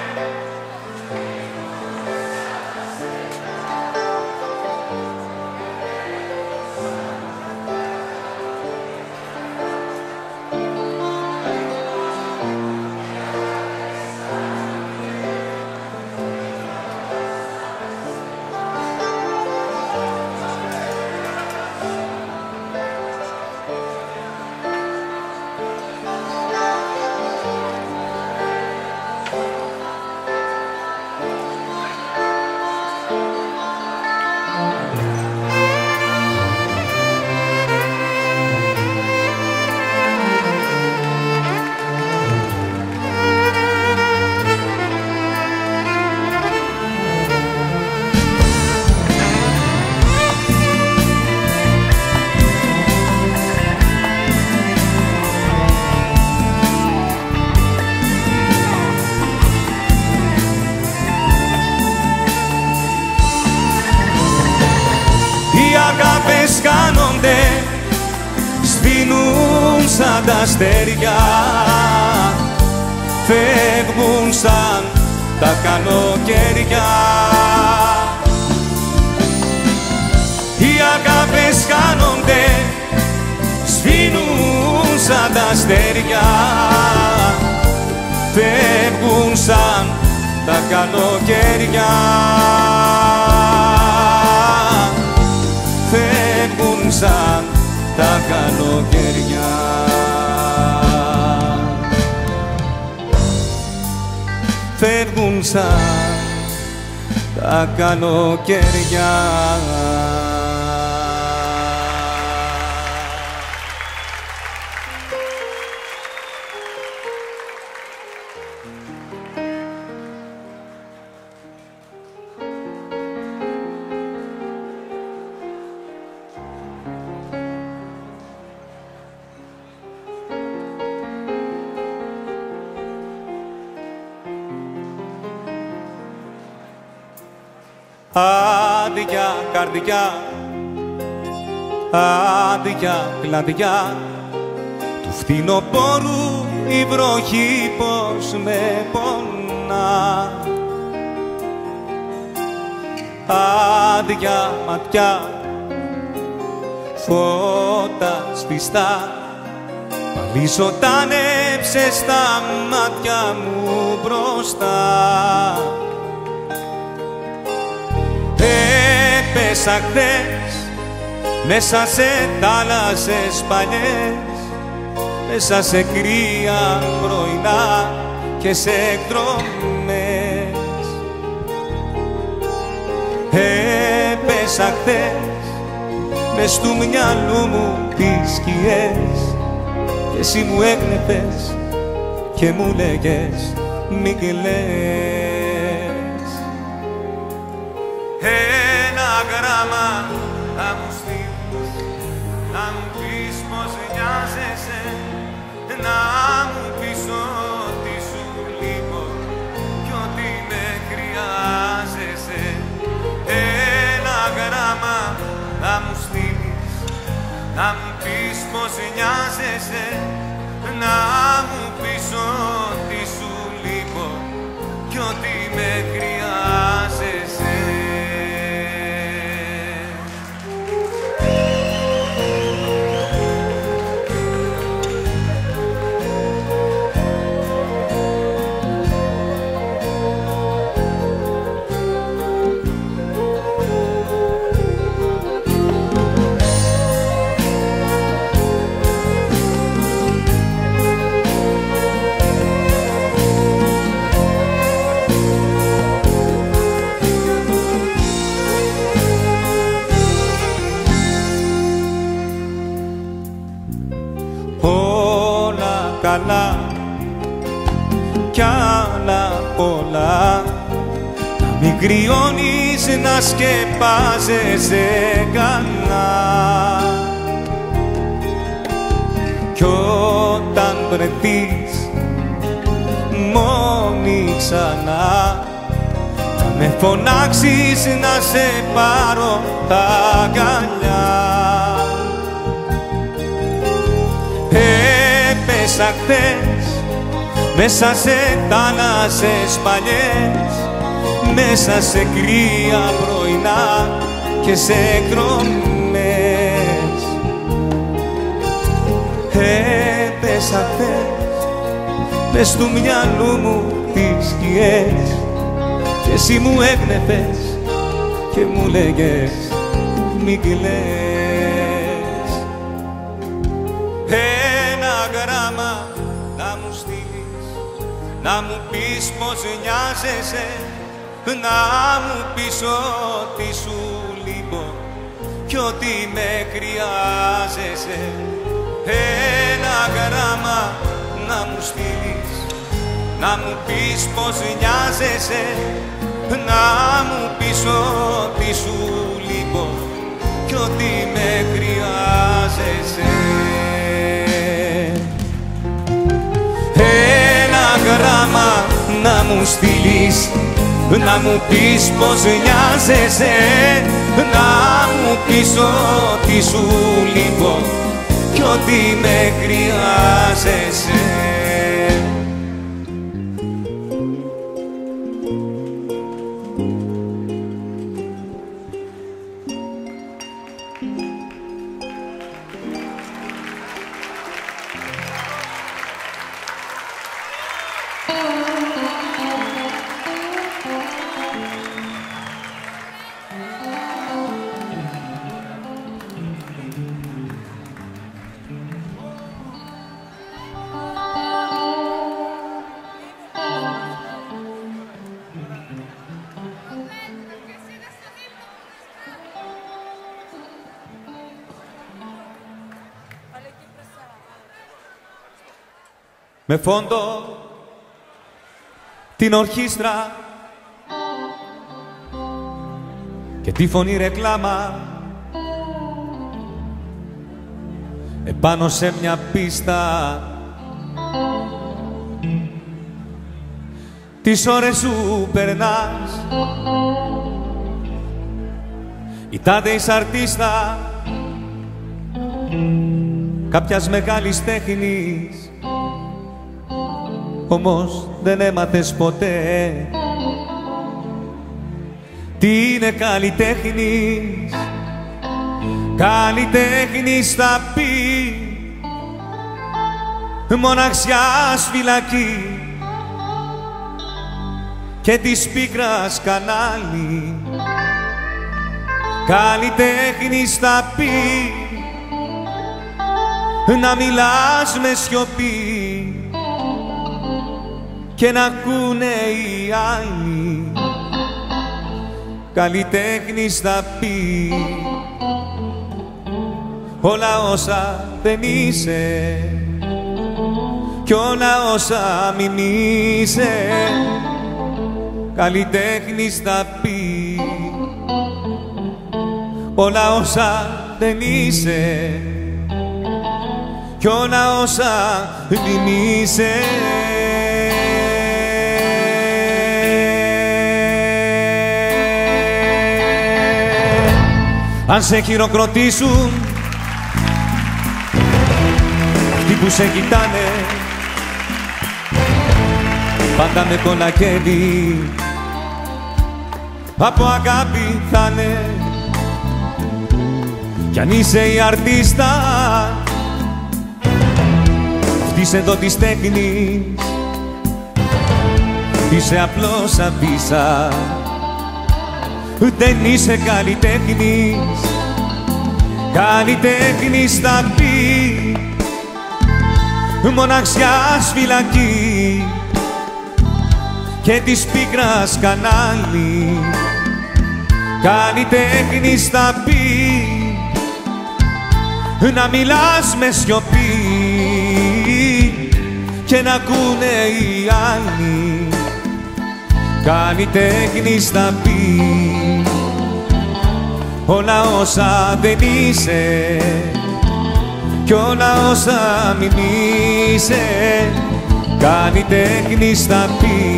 κάνονται, σβήνουν σαν τα αστέρια, φεύγουν σαν τα καλοκαίρια. Οι αγάπες κάνονται, σβήνουν σαν τα αστέρια, φεύγουν σαν τα καλοκαίρια. Φεύγουν σαν τα καλοκαίρια. Φεύγουν σαν τα καλοκαίρια. Άδεια καρδιά, άδεια κλαδιά, του φθινοπόρου η βροχή πως με πονά. Άδεια ματιά, φώτα σβηστά, πάλι ζωντάνεψε στα μάτια μου μπροστά. Έπεσα χθες μέσα σε θάλασσες παλιές, μέσα σε κρύα πρωινά και σε εκδρομές. Έπεσα χθες μες του μυαλού μου τις σκιές και εσύ μου έγνεφες και μου λέγες μη κλαις. Ένα γράμμα θα μου στείλεις, να μου πεις πως νοιάζεσαι, να μου πεις ότι σου λείπω κι ότι με χρειάζεσαι. Ένα γράμμα θα μου στείλεις, να μου πεις πως νοιάζεσαι, να μου πεις ότι σου λείπω κι ότι με χρειάζεσαι. Όλα καλά κι άλλα πολλά, να μην κρυώνεις, να σκεπάζεσαι καλά. Κι όταν βρεθείς μόνη ξανά, θα με φωνάξεις να σε πάρω τα αγκαλιά. Έπεσα χθες μέσα σε θάλασσες παλιές, μέσα σε κρύα πρωινά και σε εκδρομές. Έπεσα χθες μες του μυαλού μου τις σκιές και εσύ μου έγνεφες και μου λέγες μη κλαις. Γράμμα να μου στείλεις, να μου πεις πως νοιάζεσαι, να μου πεις ότι σου λείπω κι ότι με χρειάζεσαι. Ένα γράμμα να μου στείλεις, να μου πεις πως νοιάζεσαι, να μου πεις ότι σου λείπω κι ότι με χρειάζεσαι. Ένα γράμμα να μου στείλεις, να μου πεις πως νοιάζεσαι, να μου πεις ότι σου λείπω κι ότι με χρειάζεσαι. Με φόντο την ορχήστρα και τη φωνή ρεκλάμα επάνω σε μια πίστα, τις ώρες σου περνάς, ητάται εις αρτίστα κάποιας μεγάλης τέχνης, όμως δεν έμαθες ποτέ τι είναι καλλιτέχνης. Καλλιτέχνης θα πει μοναξιάς φυλακή και της πίκρας κανάλι καλλιτέχνης θα πει να μιλάς με σιωπή και να ακούνε οι άλλοι. Καλλιτέχνης θα πει όλα όσα δεν είσαι κι όλα όσα μην είσαι. Καλλιτέχνης θα πει όλα όσα δεν είσαι κι όλα όσα μην είσαι. Αν σε χειροκροτήσουν αυτοί που σε κοιτάνε, πάντα με κολακεύει, από αγάπη θα'ναι. Κι αν είσαι η αρτίστα αυτής εδώ της τέχνης, είσαι απλώς αφίσα, δεν είσαι καλλιτέχνης. Καλλιτέχνης θα πει μοναξιάς φυλακή και της πίκρας κανάλι. Καλλιτέχνης θα πει να μιλάς με σιωπή και να ακούνε οι άλλοι. Καλλιτέχνης θα πει όλα όσα δεν είσαι κι όλα όσα μην είσαι. Καλλιτέχνης θα πει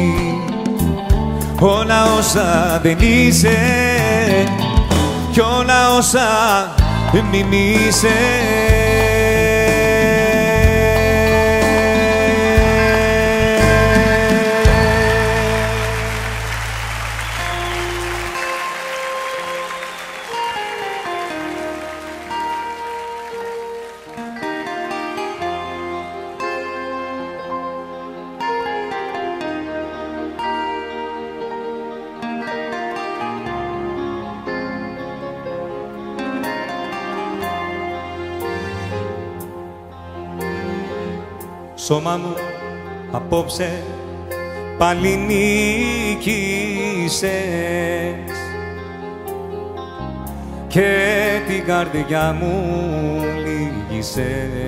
όλα όσα δεν είσαι κι όλα όσα μην είσαι. Σώμα μου απόψε πάλι νίκησες και την καρδιά μου λύγησες.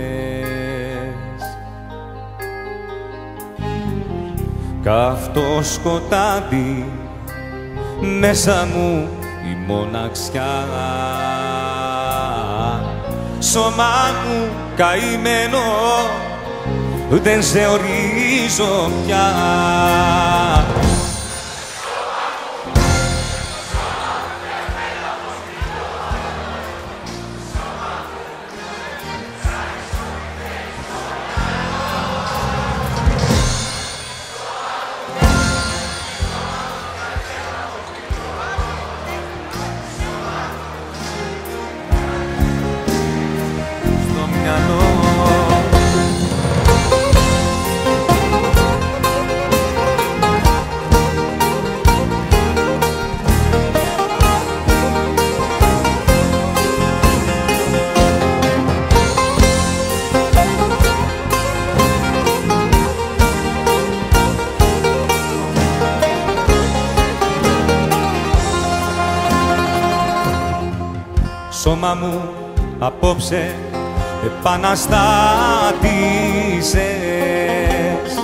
Καυτό σκοτάδι μέσα μου η μοναξιά. Σώμα μου καημένο δεν σε ορίζω πια. Στο μυαλό σώμα μου απόψε επαναστάτησες,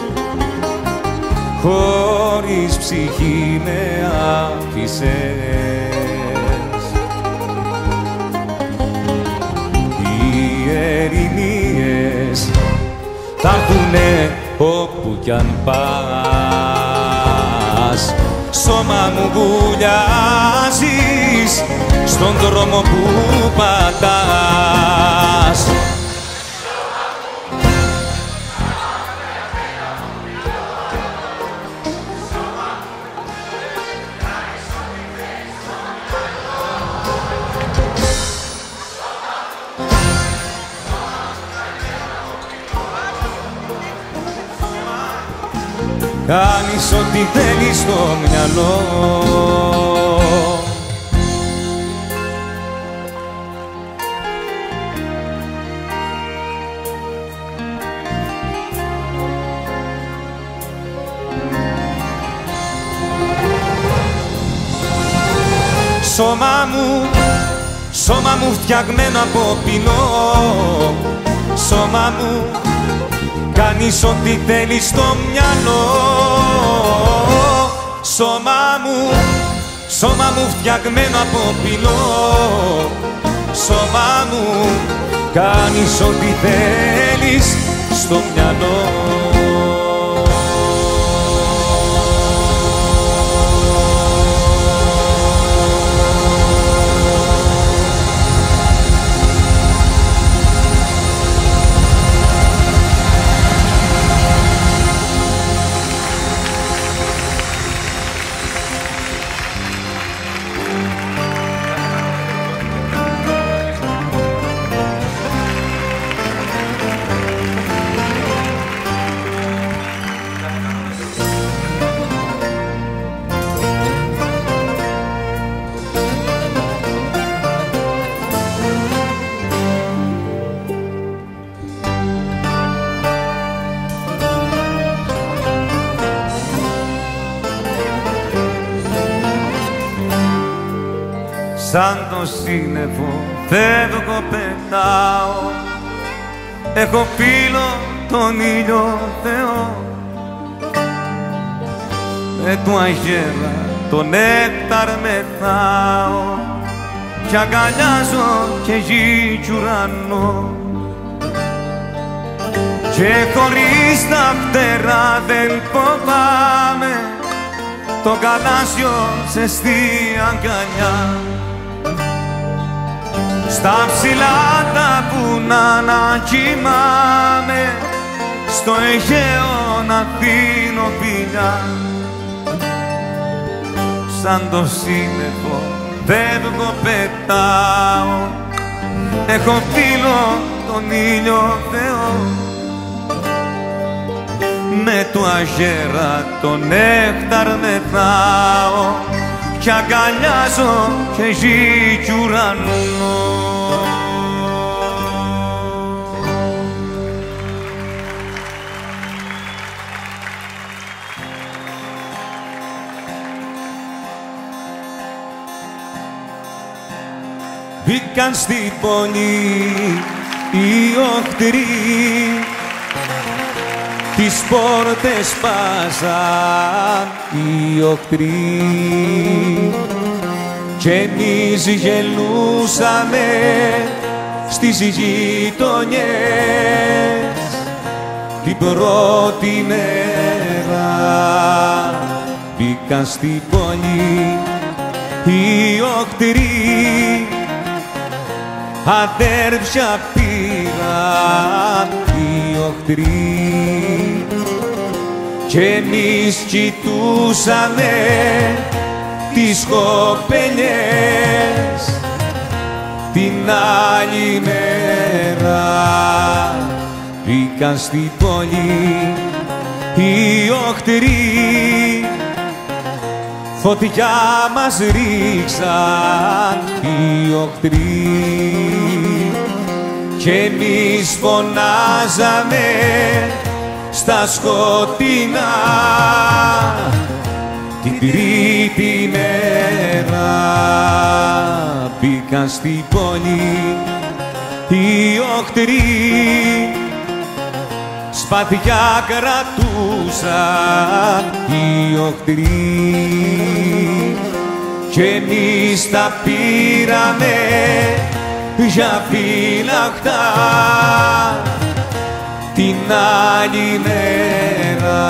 χωρίς ψυχή με άφησες. Οι ερηνίες θα έρθουνε όπου κι αν πας. Σώμα μου βουλιάζεις στον δρόμο που πατάς. Κάνεις ό,τι θέλεις στο μυαλό Σώμα μου, σώμα μου φτιαγμένο από πεινό. Σώμα μου, κάνεις ό,τι θέλεις στο μυαλό. Σώμα μου, σώμα μου φτιαγμένο από πεινό. Σώμα μου, κάνεις ό,τι θέλεις στο μυαλό. Σαν το σύννεφο φεύγω, πετάω. Έχω φίλο τον ήλιο Θεό. Με του αγέρα το νέκταρ μεθάω κι αγκαλιάζω και γη κι ουρανό. Και χωρίς τα φτερά δεν φοβάμαι το γαλάζιο ζεστή αγκαλιά. Στα ψηλά τα βουνά να κοιμάμαι, στο Αιγαίο να δίνω φιλιά. Σαν το σύννεφο φεύγω, πετάω. Έχω φίλο τον ήλιο Θεό. Με του αγέρα το νέκταρ μεθάω κι αγκαλιάζω και γη κι ουρανό. Μπήκαν στην πόλη οι οχτροί, τις πόρτες σπάσαν οι οχτροί κι εμείς γελούσαμε στις γειτονιές την πρώτη μέρα. Μπήκαν στην πόλη οι οχτροί, αδέρφια πήραν οι οχτροί κι εμείς κοιτούσαμε τις κοπελιές την άλλη μέρα. Μπήκαν στην πόλη οι οχτροί, φωτιά μας ρίξαν οι οχτροί κι εμείς φωνάζαμε στα σκοτεινά την τρίτη μέρα. Μπήκαν στην πόλη οι οχτροί, σπαθιά κρατούσαν οι οχτροί κι εμείς τα πήραμε για φύλακτα την άλλη μέρα.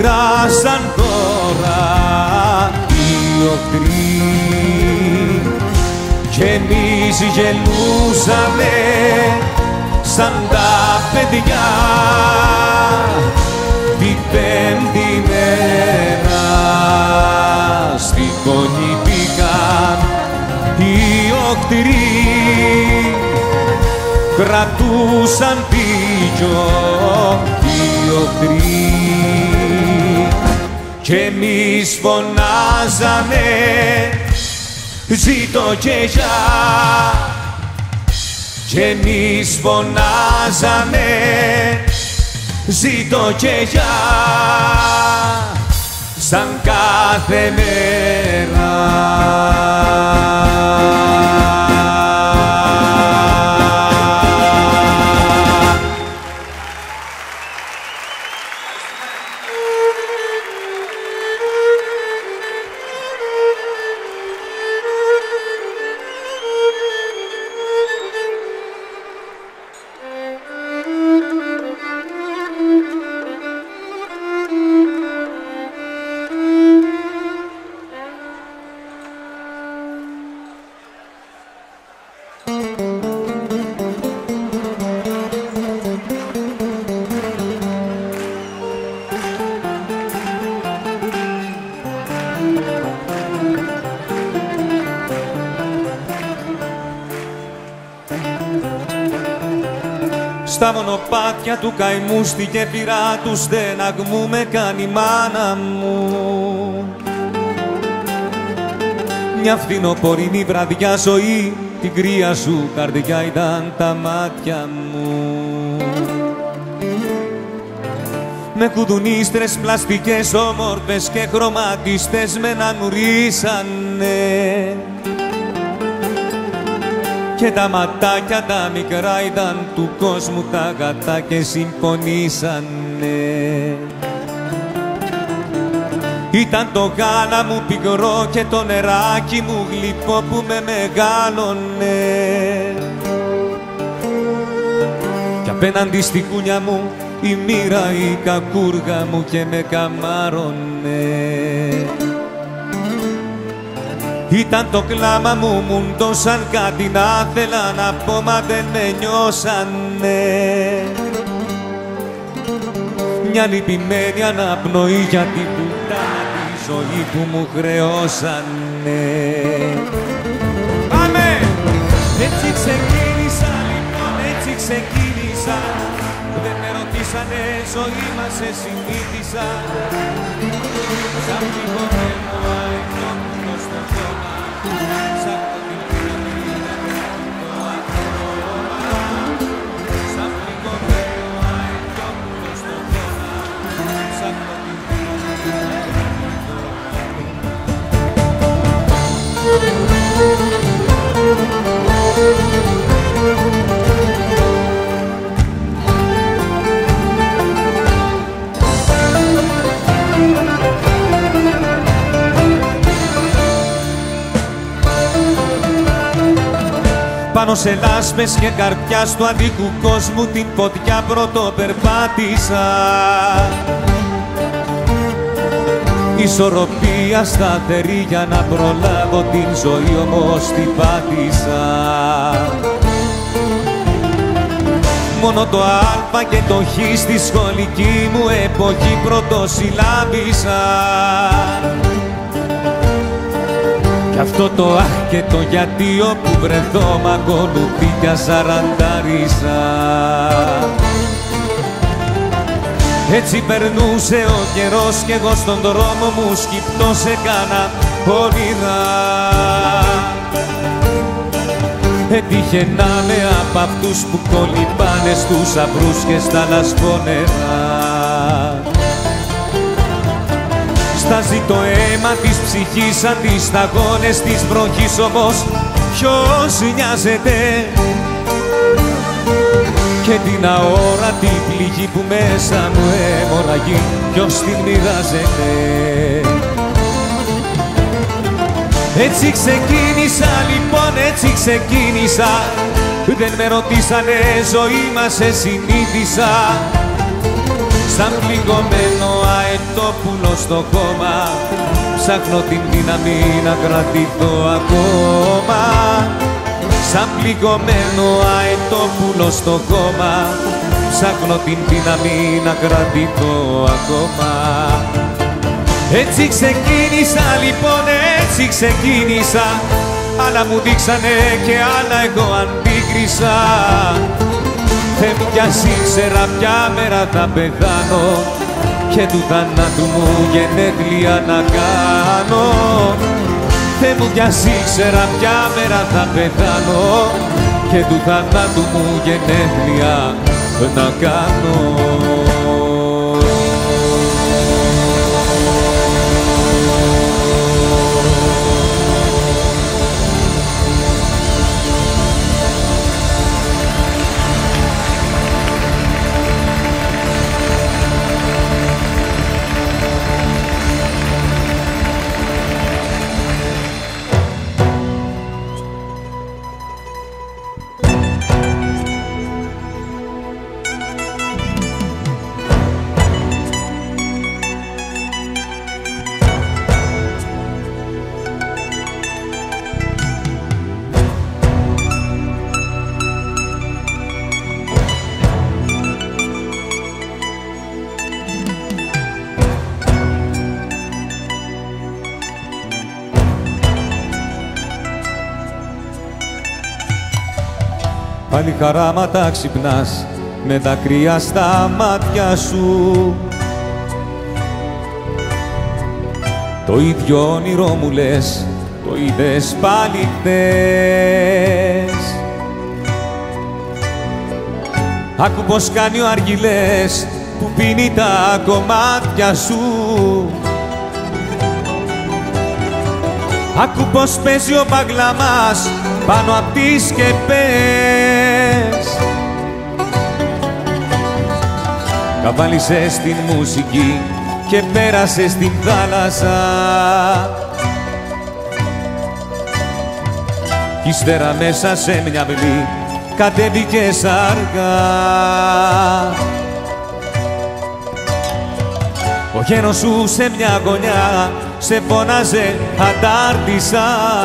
μοιράζαν δώρα οι οχτροί κι εμείς γελούσαμε σαν τα παιδιά την πέμπτη μέρα στη φωνή πήγαν οι οχτροί, κρατούσαν πηγιό οι οχτροί κι εμείς φωνάζαμε ζήτω και για, κι εμείς φωνάζαμε ζήτω και για σαν κάθε μέρα. Στα μονοπάτια του καημού στη γέφυρα του στεναγμού με κάνει η μάνα μου. Μια φθινοπορεινή βραδιά ζωή, την κρύα σου καρδιά ήταν τα μάτια μου. Με κουδουνίστρες πλαστικές όμορφες και χρωματιστές με νανουρίσανε και τα ματάκια τα μικρά ήταν του κόσμου τα γατά και συμφωνήσανε. Ήταν το γάλα μου πικρό και το νεράκι μου γλυκό που με μεγάλωνε κι απέναντι στη κούνια μου η μοίρα η κακούργα μου και με καμάρωνε. Ήταν το κλάμα μου, μουντώσαν κάτι να θέλα να πω μα δεν με νιώσανε. Μια λυπημένη αναπνοή για την πουτάνα τη ζωή που μου χρεώσανε. Πάμε! Έτσι ξεκίνησα λοιπόν, έτσι ξεκίνησα. Δεν με ρωτήσανε, ζωή μας σε συνήθισα. Σαν πληγωμένο αεριόπουλο στο χώμα, σαν το τυπήρα το ακόμα. Σαν πληγωμένο αεριόπουλο στο χώμα, σαν το τυπήρα το πάνω σε λάσπες και καρδιάς του αντίκου κόσμου την φωτιά πρώτο περπάτησα. Ισορροπία σταθερή για να προλάβω την ζωή όμως την πάτησα. Μόνο το α και το χ στη σχολική μου εποχή πρωτοσυλλάβησα. Κι αυτό το αχ και το γιατί όπου βρεθώ μ' ακολουθεί κι ασαραντάρισα. Έτσι περνούσε ο καιρός κι εγώ στον δρόμο μου σκυπτός έκανα όνειρα. Έτυχε να είμαι απ' αυτούς που κολυμπάνε στους αυρούς και στα λασπόνερα. Στάζει το αίμα της ψυχής σαν τις σταγόνες της βροχής όμως ποιος νοιάζεται και την αόρατη πληγή που μέσα μου αιμορραγεί ποιος την μοιράζεται. Έτσι ξεκίνησα λοιπόν, έτσι ξεκίνησα. Δεν με ρωτήσανε, ζωή μας σε συνήθισα. σαν πληγωμένο αετόπουλο στο κόμμα, ψάχνω την δύναμη να κρατηθώ ακόμα. Σαν πληγωμένο αετόπουλο στο κόμμα, ψάχνω την δύναμη να κρατηθώ ακόμα. Έτσι ξεκίνησα λοιπόν, έτσι ξεκίνησα, άλλα μου δείξανε και άλλα εγώ αντίκρισα. Θεέ μου κι ας ήξερα ποια μέρα θα πεθάνω και του θανάτου μου γενέθλια να κάνω. Θεέ μου κι ας ήξερα ποια μέρα θα πεθάνω και του θανάτου μου γενέθλια να κάνω. Πάλι χαράματα ξυπνάς με δάκρυα στα μάτια σου. Το ίδιο όνειρο μου λες, το είδες πάλι χθες. Άκου πως κάνει ο Αργυλές που πίνει τα κομμάτια σου. Άκου πως παίζει ο Μπαγλαμάς πάνω απ' τις σκεπές. Καβάλισες την μουσική και πέρασες στην θάλασσα. Κι ύστερα μέσα σε μια αυλή κατέβηκες αργά. Ο γένος σου σε μια γωνιά σε φώναζε αντάρτησα.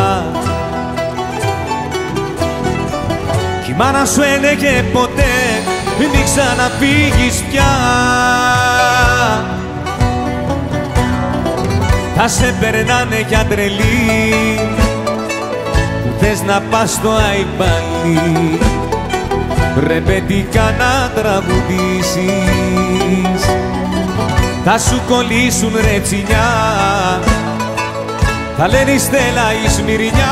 Κι η μάνα σου έλεγε ποτέ μην ξαναφύγεις πια. Θα σε περνάνε για τρελή που θες να πας στο Αϊπαλί, ρεμπετικά να τραγουδήσεις. Θα σου κολλήσουν ρε τσινιά, θα λένε η Στέλλα η Σμυρνιά.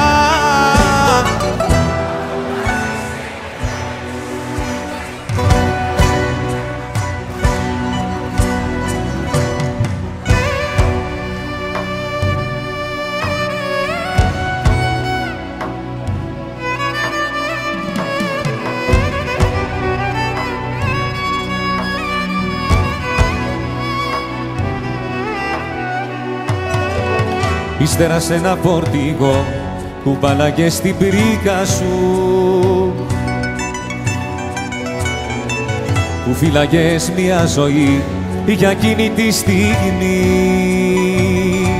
Ύστερα σ' ένα φορτηγό κουβάλαγες την πρίκα σου, που φύλαγες μια ζωή για εκείνη τη στιγμή.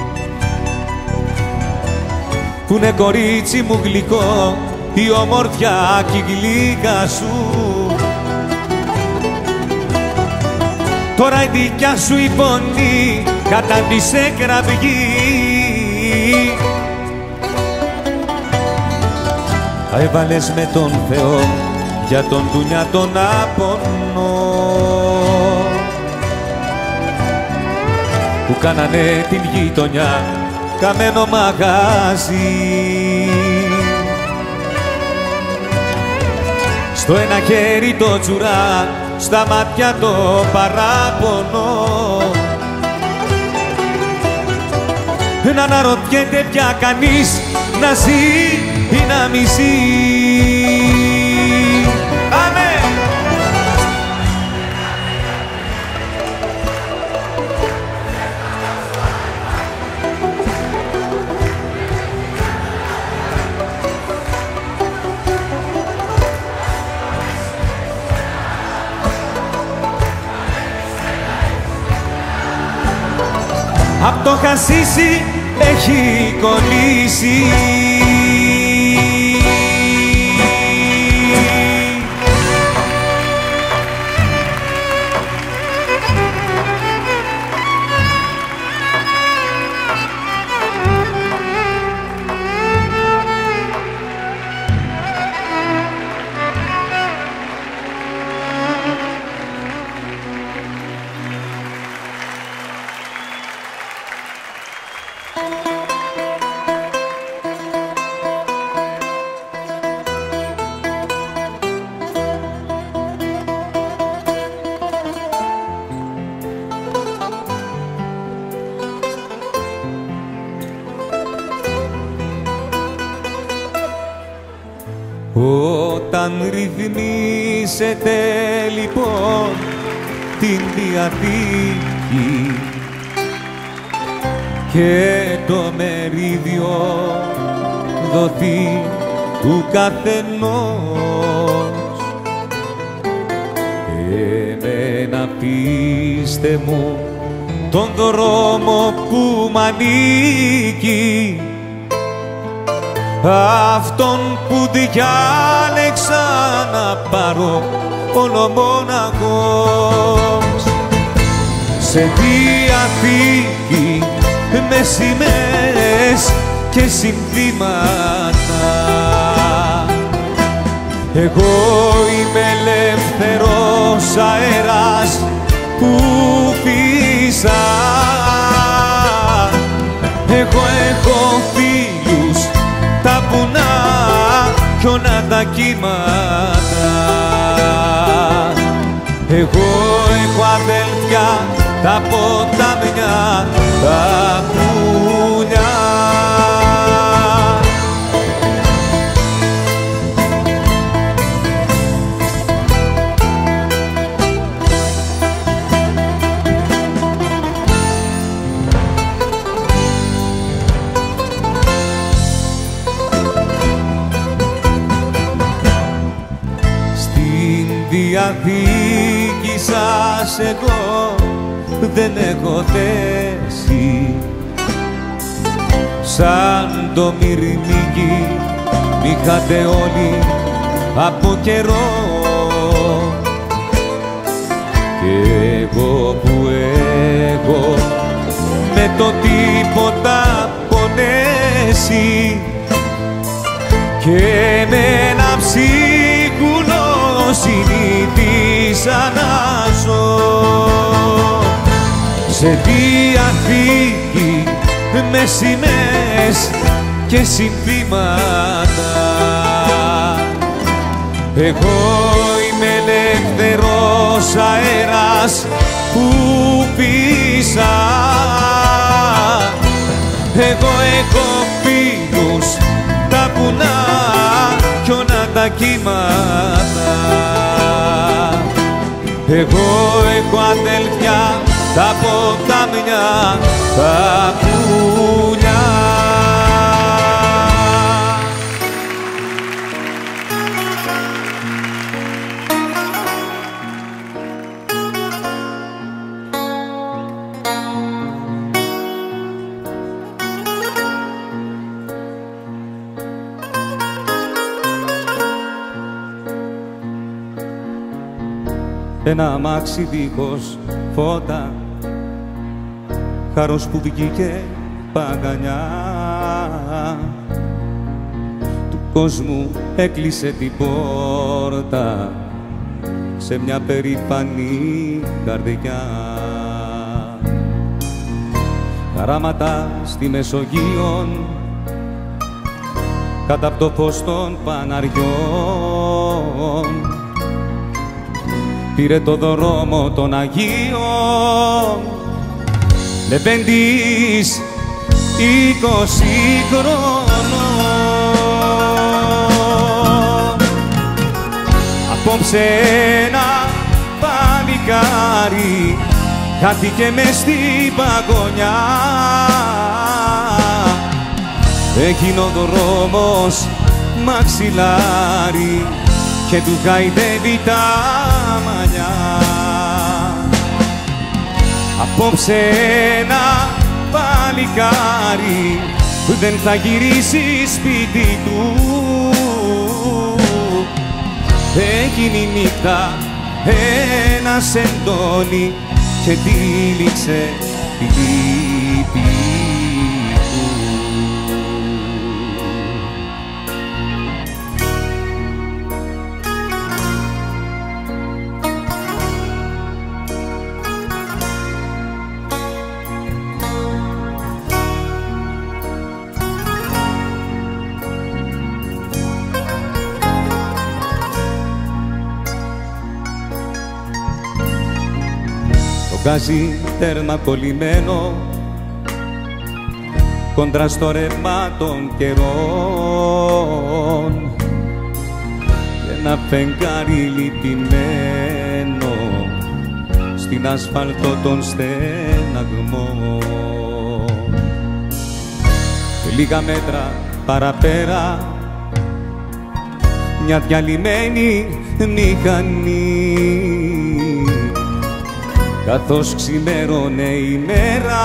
Που είναι κορίτσι μου γλυκό η ομορφιά κι η γλύκα σου. Τώρα η δικιά σου η φωνή κατάντησε κραυγή. Τα έβαλες με τον Θεό για τον Ντουνιά τον άπονο, που κάνανε την γειτονιά καμένο μαγάζι. Στο ένα χέρι το τσουρά, στα μάτια το παράπονο, να αναρωτιέται πια κανείς να ζει ή να μη ζει. Αμέ! το χασίσι έχει κολλήσει. Όταν ρυθμίσετε λοιπόν την Διαθήκη και το μερίδιο δοθεί του καθενός, εμένα πείστε μου τον δρόμο που μ' ανήκει, αυτόν που διάλεξα να πάρω ολομόναχος. Σε Διαθήκη με σημαίες και συνθήματα, εγώ είμαι ελεύθερος αέρας που φύσα. Εγώ έχω φίλους τα βουνά κι όλα τα κύματα, εγώ έχω αδέλφια τα ποτάμια, τα πουλιά. Διαθήκη σας εγώ δεν έχω θέση, σαν το μυρμήγκι μ' είχατε όλοι από καιρό, και εγώ που έχω με το τίποτα πονέσει και με ένα ψίχουλο συνήθισα να ζω. Σε Διαθήκη με σημαίες και συνθήματα, εγώ είμαι ελεύθερος αέρας που πήσα. Εγώ έχω φίλους τα βουνά κι όλα τα κύματα, εγώ έχω αδέλφια τα ποτάμια, τα πουλιά. Ένα αμάξι δίχως φώτα, χάρος που βγήκε παγανιά, του κόσμου έκλεισε την πόρτα σε μια περήφανη καρδιά. Χαράματα στη Μεσογείον, κάτω απ' το φως των Παναριών, πήρε το δρόμο των Αγίων, λεπέντης είκοσι χρονών. Απόψε ένα παλικάρι χάθηκε μες στην παγωνιά, έγινε ο δρόμος μαξιλάρι και του χαϊδεύει τα μαλλιά. Απόψε ένα παλικάρι δεν θα γυρίσει σπίτι του. Εκείνη η νύχτα ένας εντώνει και τύλιξε τη λύπη του. Βγάζει τέρμα κολλημένο κόντρα στο ρεύμα των καιρών και ένα φεγγάρι λυπημένο στην ασφαλτό των στεναγμών. Λίγα μέτρα παραπέρα μια διαλυμένη μηχανή, καθώς ξημέρωνε η μέρα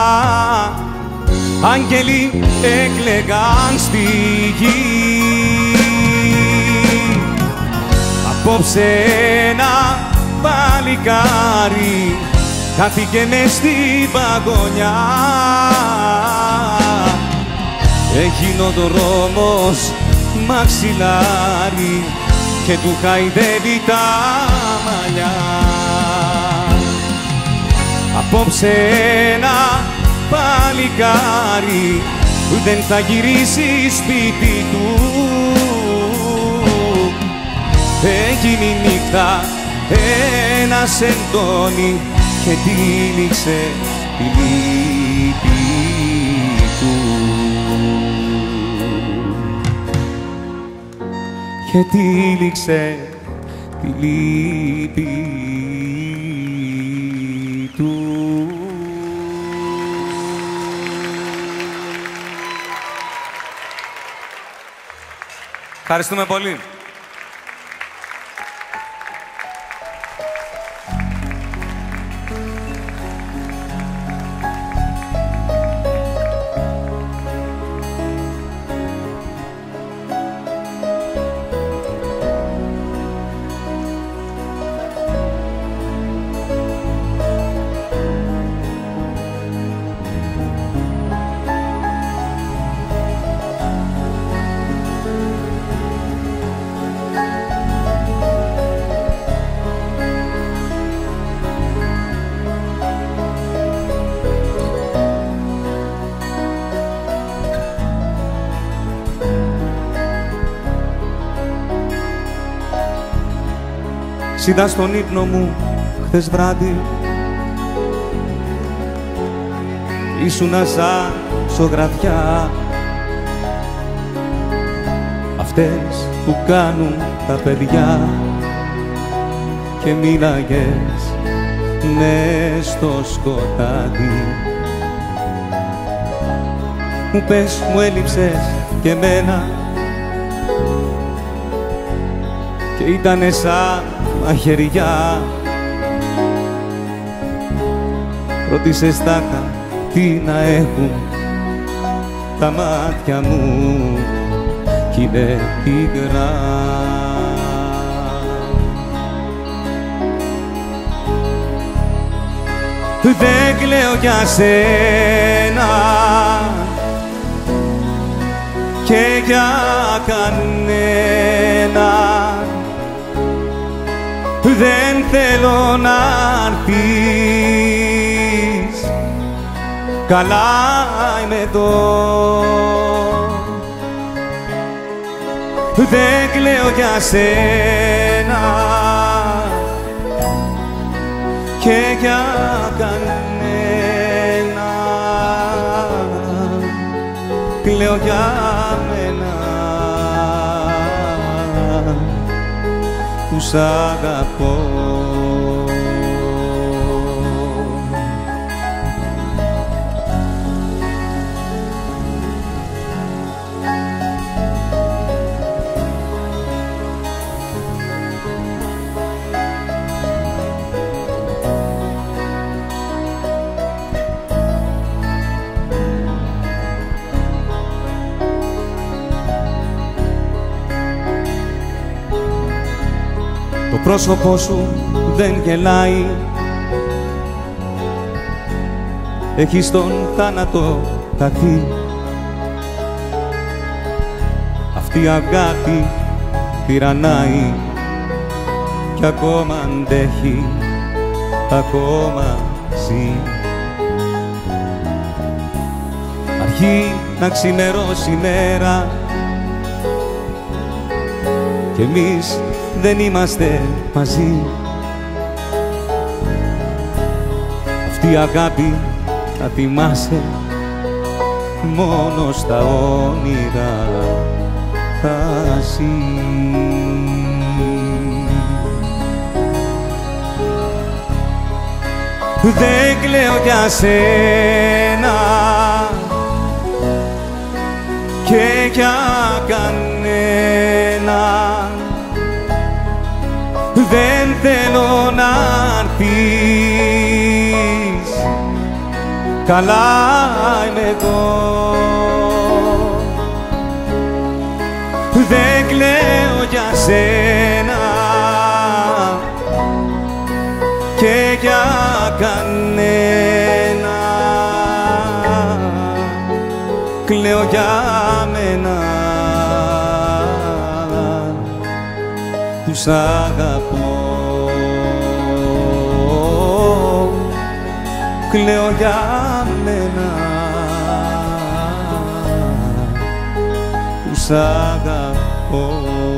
άγγελοι έκλαιγαν στη γη. Απόψε ένα παλικάρι χάθηκε μες στην παγωνιά. Έγινε ο δρόμος μαξιλάρι και του χαϊδεύει τα μαλλιά. Απόψε ένα παλικάρι δεν θα γυρίσει σπίτι του. Εκείνη η νύχτα ένας εντώνει και τύλιξε τη λύπη του. Και τύλιξε τη λύπη του. Ευχαριστούμε πολύ. Είδα στον ύπνο μου χθες βράδυ, ήσουνα σαν ζωγραφιά αυτές που κάνουν τα παιδιά και μίλαγες μες στο σκοτάδι. Μου πες, μου έλειψες και εμένα και ήτανε σαν μαχαιριά. Ρώτησες τάχα τι να έχουν τα μάτια μου κι είναι πικρά. Δεν κλαίω για σένα και για κανένα, δεν θέλω να έρθεις, καλά είμαι εδώ. Δεν κλαίω για σένα και για κανένα, κλαίω για μένα που σ' αγαπώ. πρόσωπό σου δεν γελάει, έχεις τον θάνατο καθεί. Αυτή η αγάπη τυραννάει κι ακόμα αντέχει, ακόμα ζει. Αρχεί να ξημερώσει η μέρα κι εμείς δεν είμαστε μαζί. Αυτή η αγάπη θα θυμάσαι μόνο στα όνειρα θα ζει. Δεν κλαίω για σένα και για κανένα, δεν θέλω να έρθεις, καλά είμαι εδώ. Δεν κλαίω για σένα και για κανένα, κλαίω για μένα, τους αγαπώ. Κλαίω για μένα, τους αγαπώ.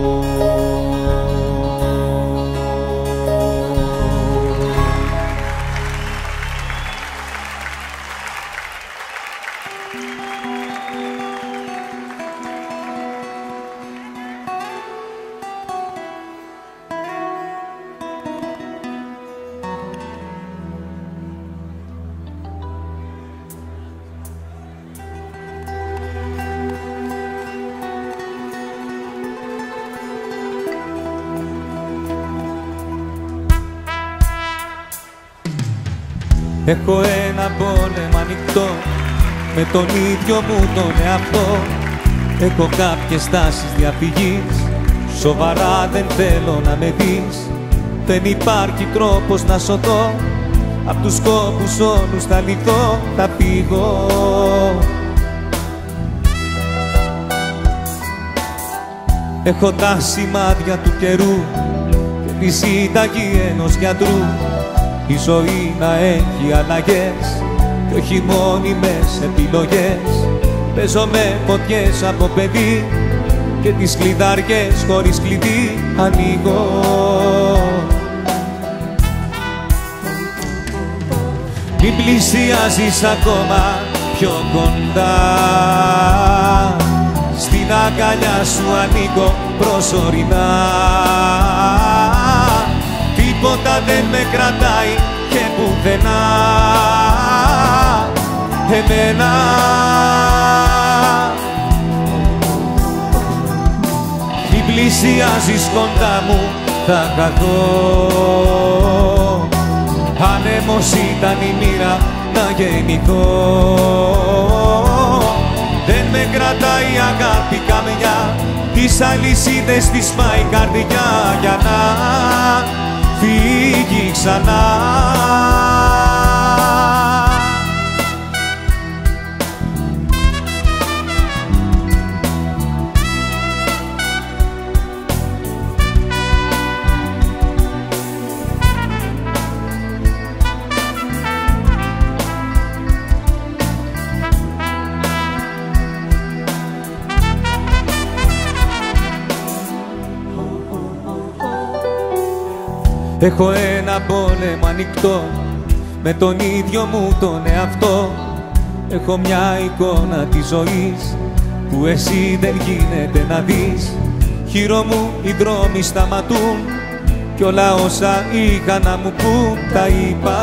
Έχω ένα πόλεμο ανοιχτό με τον ίδιο μου τον εαυτό. Έχω κάποιες τάσεις διαφυγής, σοβαρά δεν θέλω να με δεις. Δεν υπάρχει τρόπος να σωθώ, απ' τους κόπους όλους θα λυθώ, θα φύγω. Έχω τα σημάδια του καιρού και τη συνταγή ενός γιατρού. Η ζωή να έχει αλλαγές κι όχι μόνιμες επιλογές. Παίζω με φωτιές από παιδί και τις κλειδαριές χωρίς κλειδί ανοίγω. Μην πλησιάζεις ακόμα πιο κοντά, στην αγκαλιά σου ανήκω προσωρινά. Τίποτα δεν με κρατάει και πουθενά εμένα. Μην πλησιάζεις κοντά μου, θα καθώ. Άνεμος ήταν η μοίρα να γεννηθώ. Δεν με κρατάει η αγάπη καμιά, τις αλυσίδες της πάει η καρδιά για να φύγει ξανά. Έχω ένα πόλεμο ανοιχτό με τον ίδιο μου τον εαυτό. Έχω μια εικόνα της ζωής που εσύ δεν γίνεται να δεις. Γύρω μου οι δρόμοι σταματούν κι όλα όσα είχα να μου πούν τα είπα.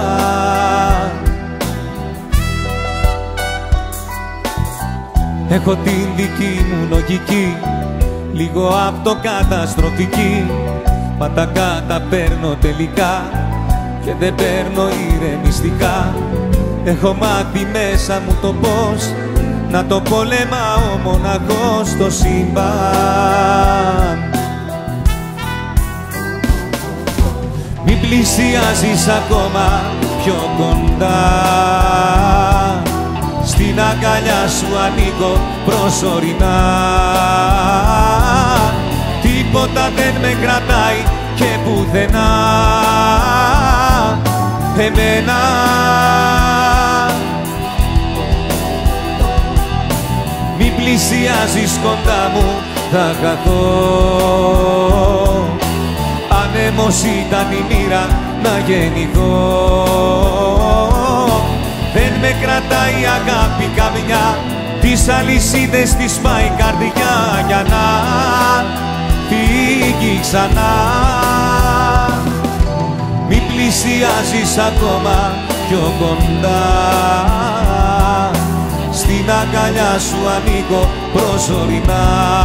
Έχω την δική μου λογική, λίγο αυτοκαταστροφική, μα τα καταπαίρνω τελικά και δεν παίρνω ηρεμιστικά. Έχω μάθει μέσα μου το πώς να το πολεμάω μοναχός στο σύμπαν. πλησιάζεις ακόμα πιο κοντά, στην αγκαλιά σου ανήκω προσωρινά. Τίποτα δεν με κρατάει και πουθενά εμένα. Μη πλησιάζεις κοντά μου, θα χαθώ. Άνεμος ήταν η μοίρα να γεννηθώ. Δεν με κρατάει αγάπη καμιά, τις αλυσίδες της πάει η καρδιά για να φύγει ξανά. Μη πλησιάζεις ακόμα πιο κοντά, στην αγκαλιά σου ανήκω προσωρινά.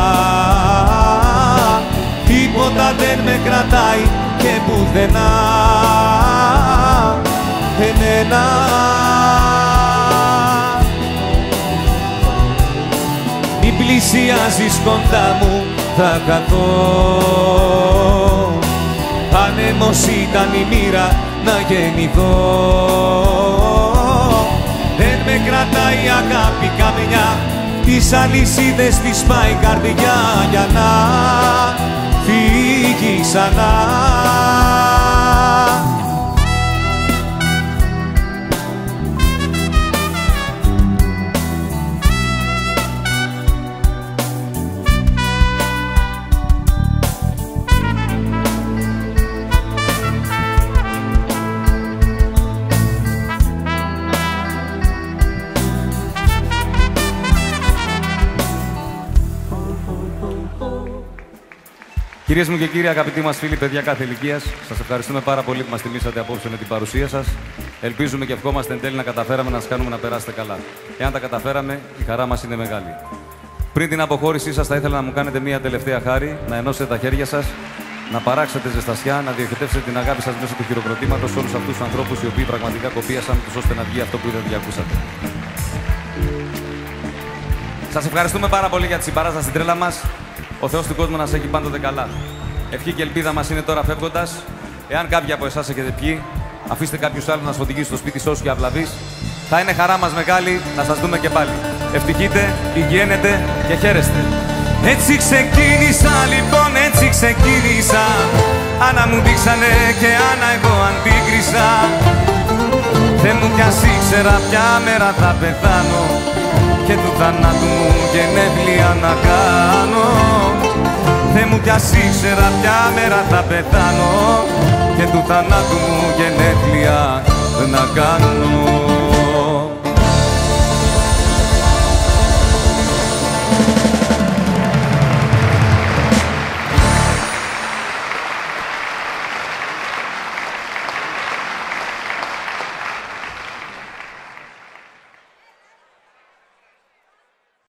Τίποτα δεν με κρατάει και πουθενά εμένα. Μη πλησιάζεις κοντά μου, θα χαθώ. Άνεμος ήταν η μοίρα να γεννηθώ. Δεν με κρατάει αγάπη καμιά, τις αλυσίδες της πάει η καρδιά για να φύγει ξανά. Κυρίες μου και κύριοι, αγαπητοί μας φίλοι, παιδιά κάθε ηλικίας, σας ευχαριστούμε πάρα πολύ που μας τιμήσατε απόψε με την παρουσία σας. Ελπίζουμε και ευχόμαστε εν τέλει να καταφέραμε να σας κάνουμε να περάσετε καλά. Εάν τα καταφέραμε, η χαρά μας είναι μεγάλη. Πριν την αποχώρησή σας, θα ήθελα να μου κάνετε μία τελευταία χάρη, να ενώσετε τα χέρια σας, να παράξετε ζεστασιά, να διοχετεύσετε την αγάπη σας μέσω του χειροκροτήματος σε όλους αυτούς τους ανθρώπους οι οποίοι πραγματικά κοπίασαν τους ώστε να βγει αυτό που δεν ακούσατε. Σας ευχαριστούμε πάρα πολύ για τη συμπαράσταση στην τρέλα μας. Ο Θεός του κόσμου να σε έχει πάντοτε καλά. Ευχή και ελπίδα μας είναι τώρα φεύγοντας. Εάν κάποιοι από εσάς έχετε πιει, αφήστε κάποιους άλλους να σας οδηγήσει στο σπίτι σώσου και αυλαβής. Θα είναι χαρά μας μεγάλη να σας δούμε και πάλι. Ευτυχείτε, υγιένετε και χαίρεστε. Έτσι ξεκίνησα λοιπόν, έτσι ξεκίνησα. Άνα μου δείξανε και άνα εγώ αντίκρισα. Δεν μου κι ας ήξερα ποια μέρα θα πεθάνω και του θανάτου μου γενέθλια να κάνω. Δεν μου κι ας ήξερα ποια μέρα θα πεθάνω και του θανάτου μου γενέθλια να κάνω.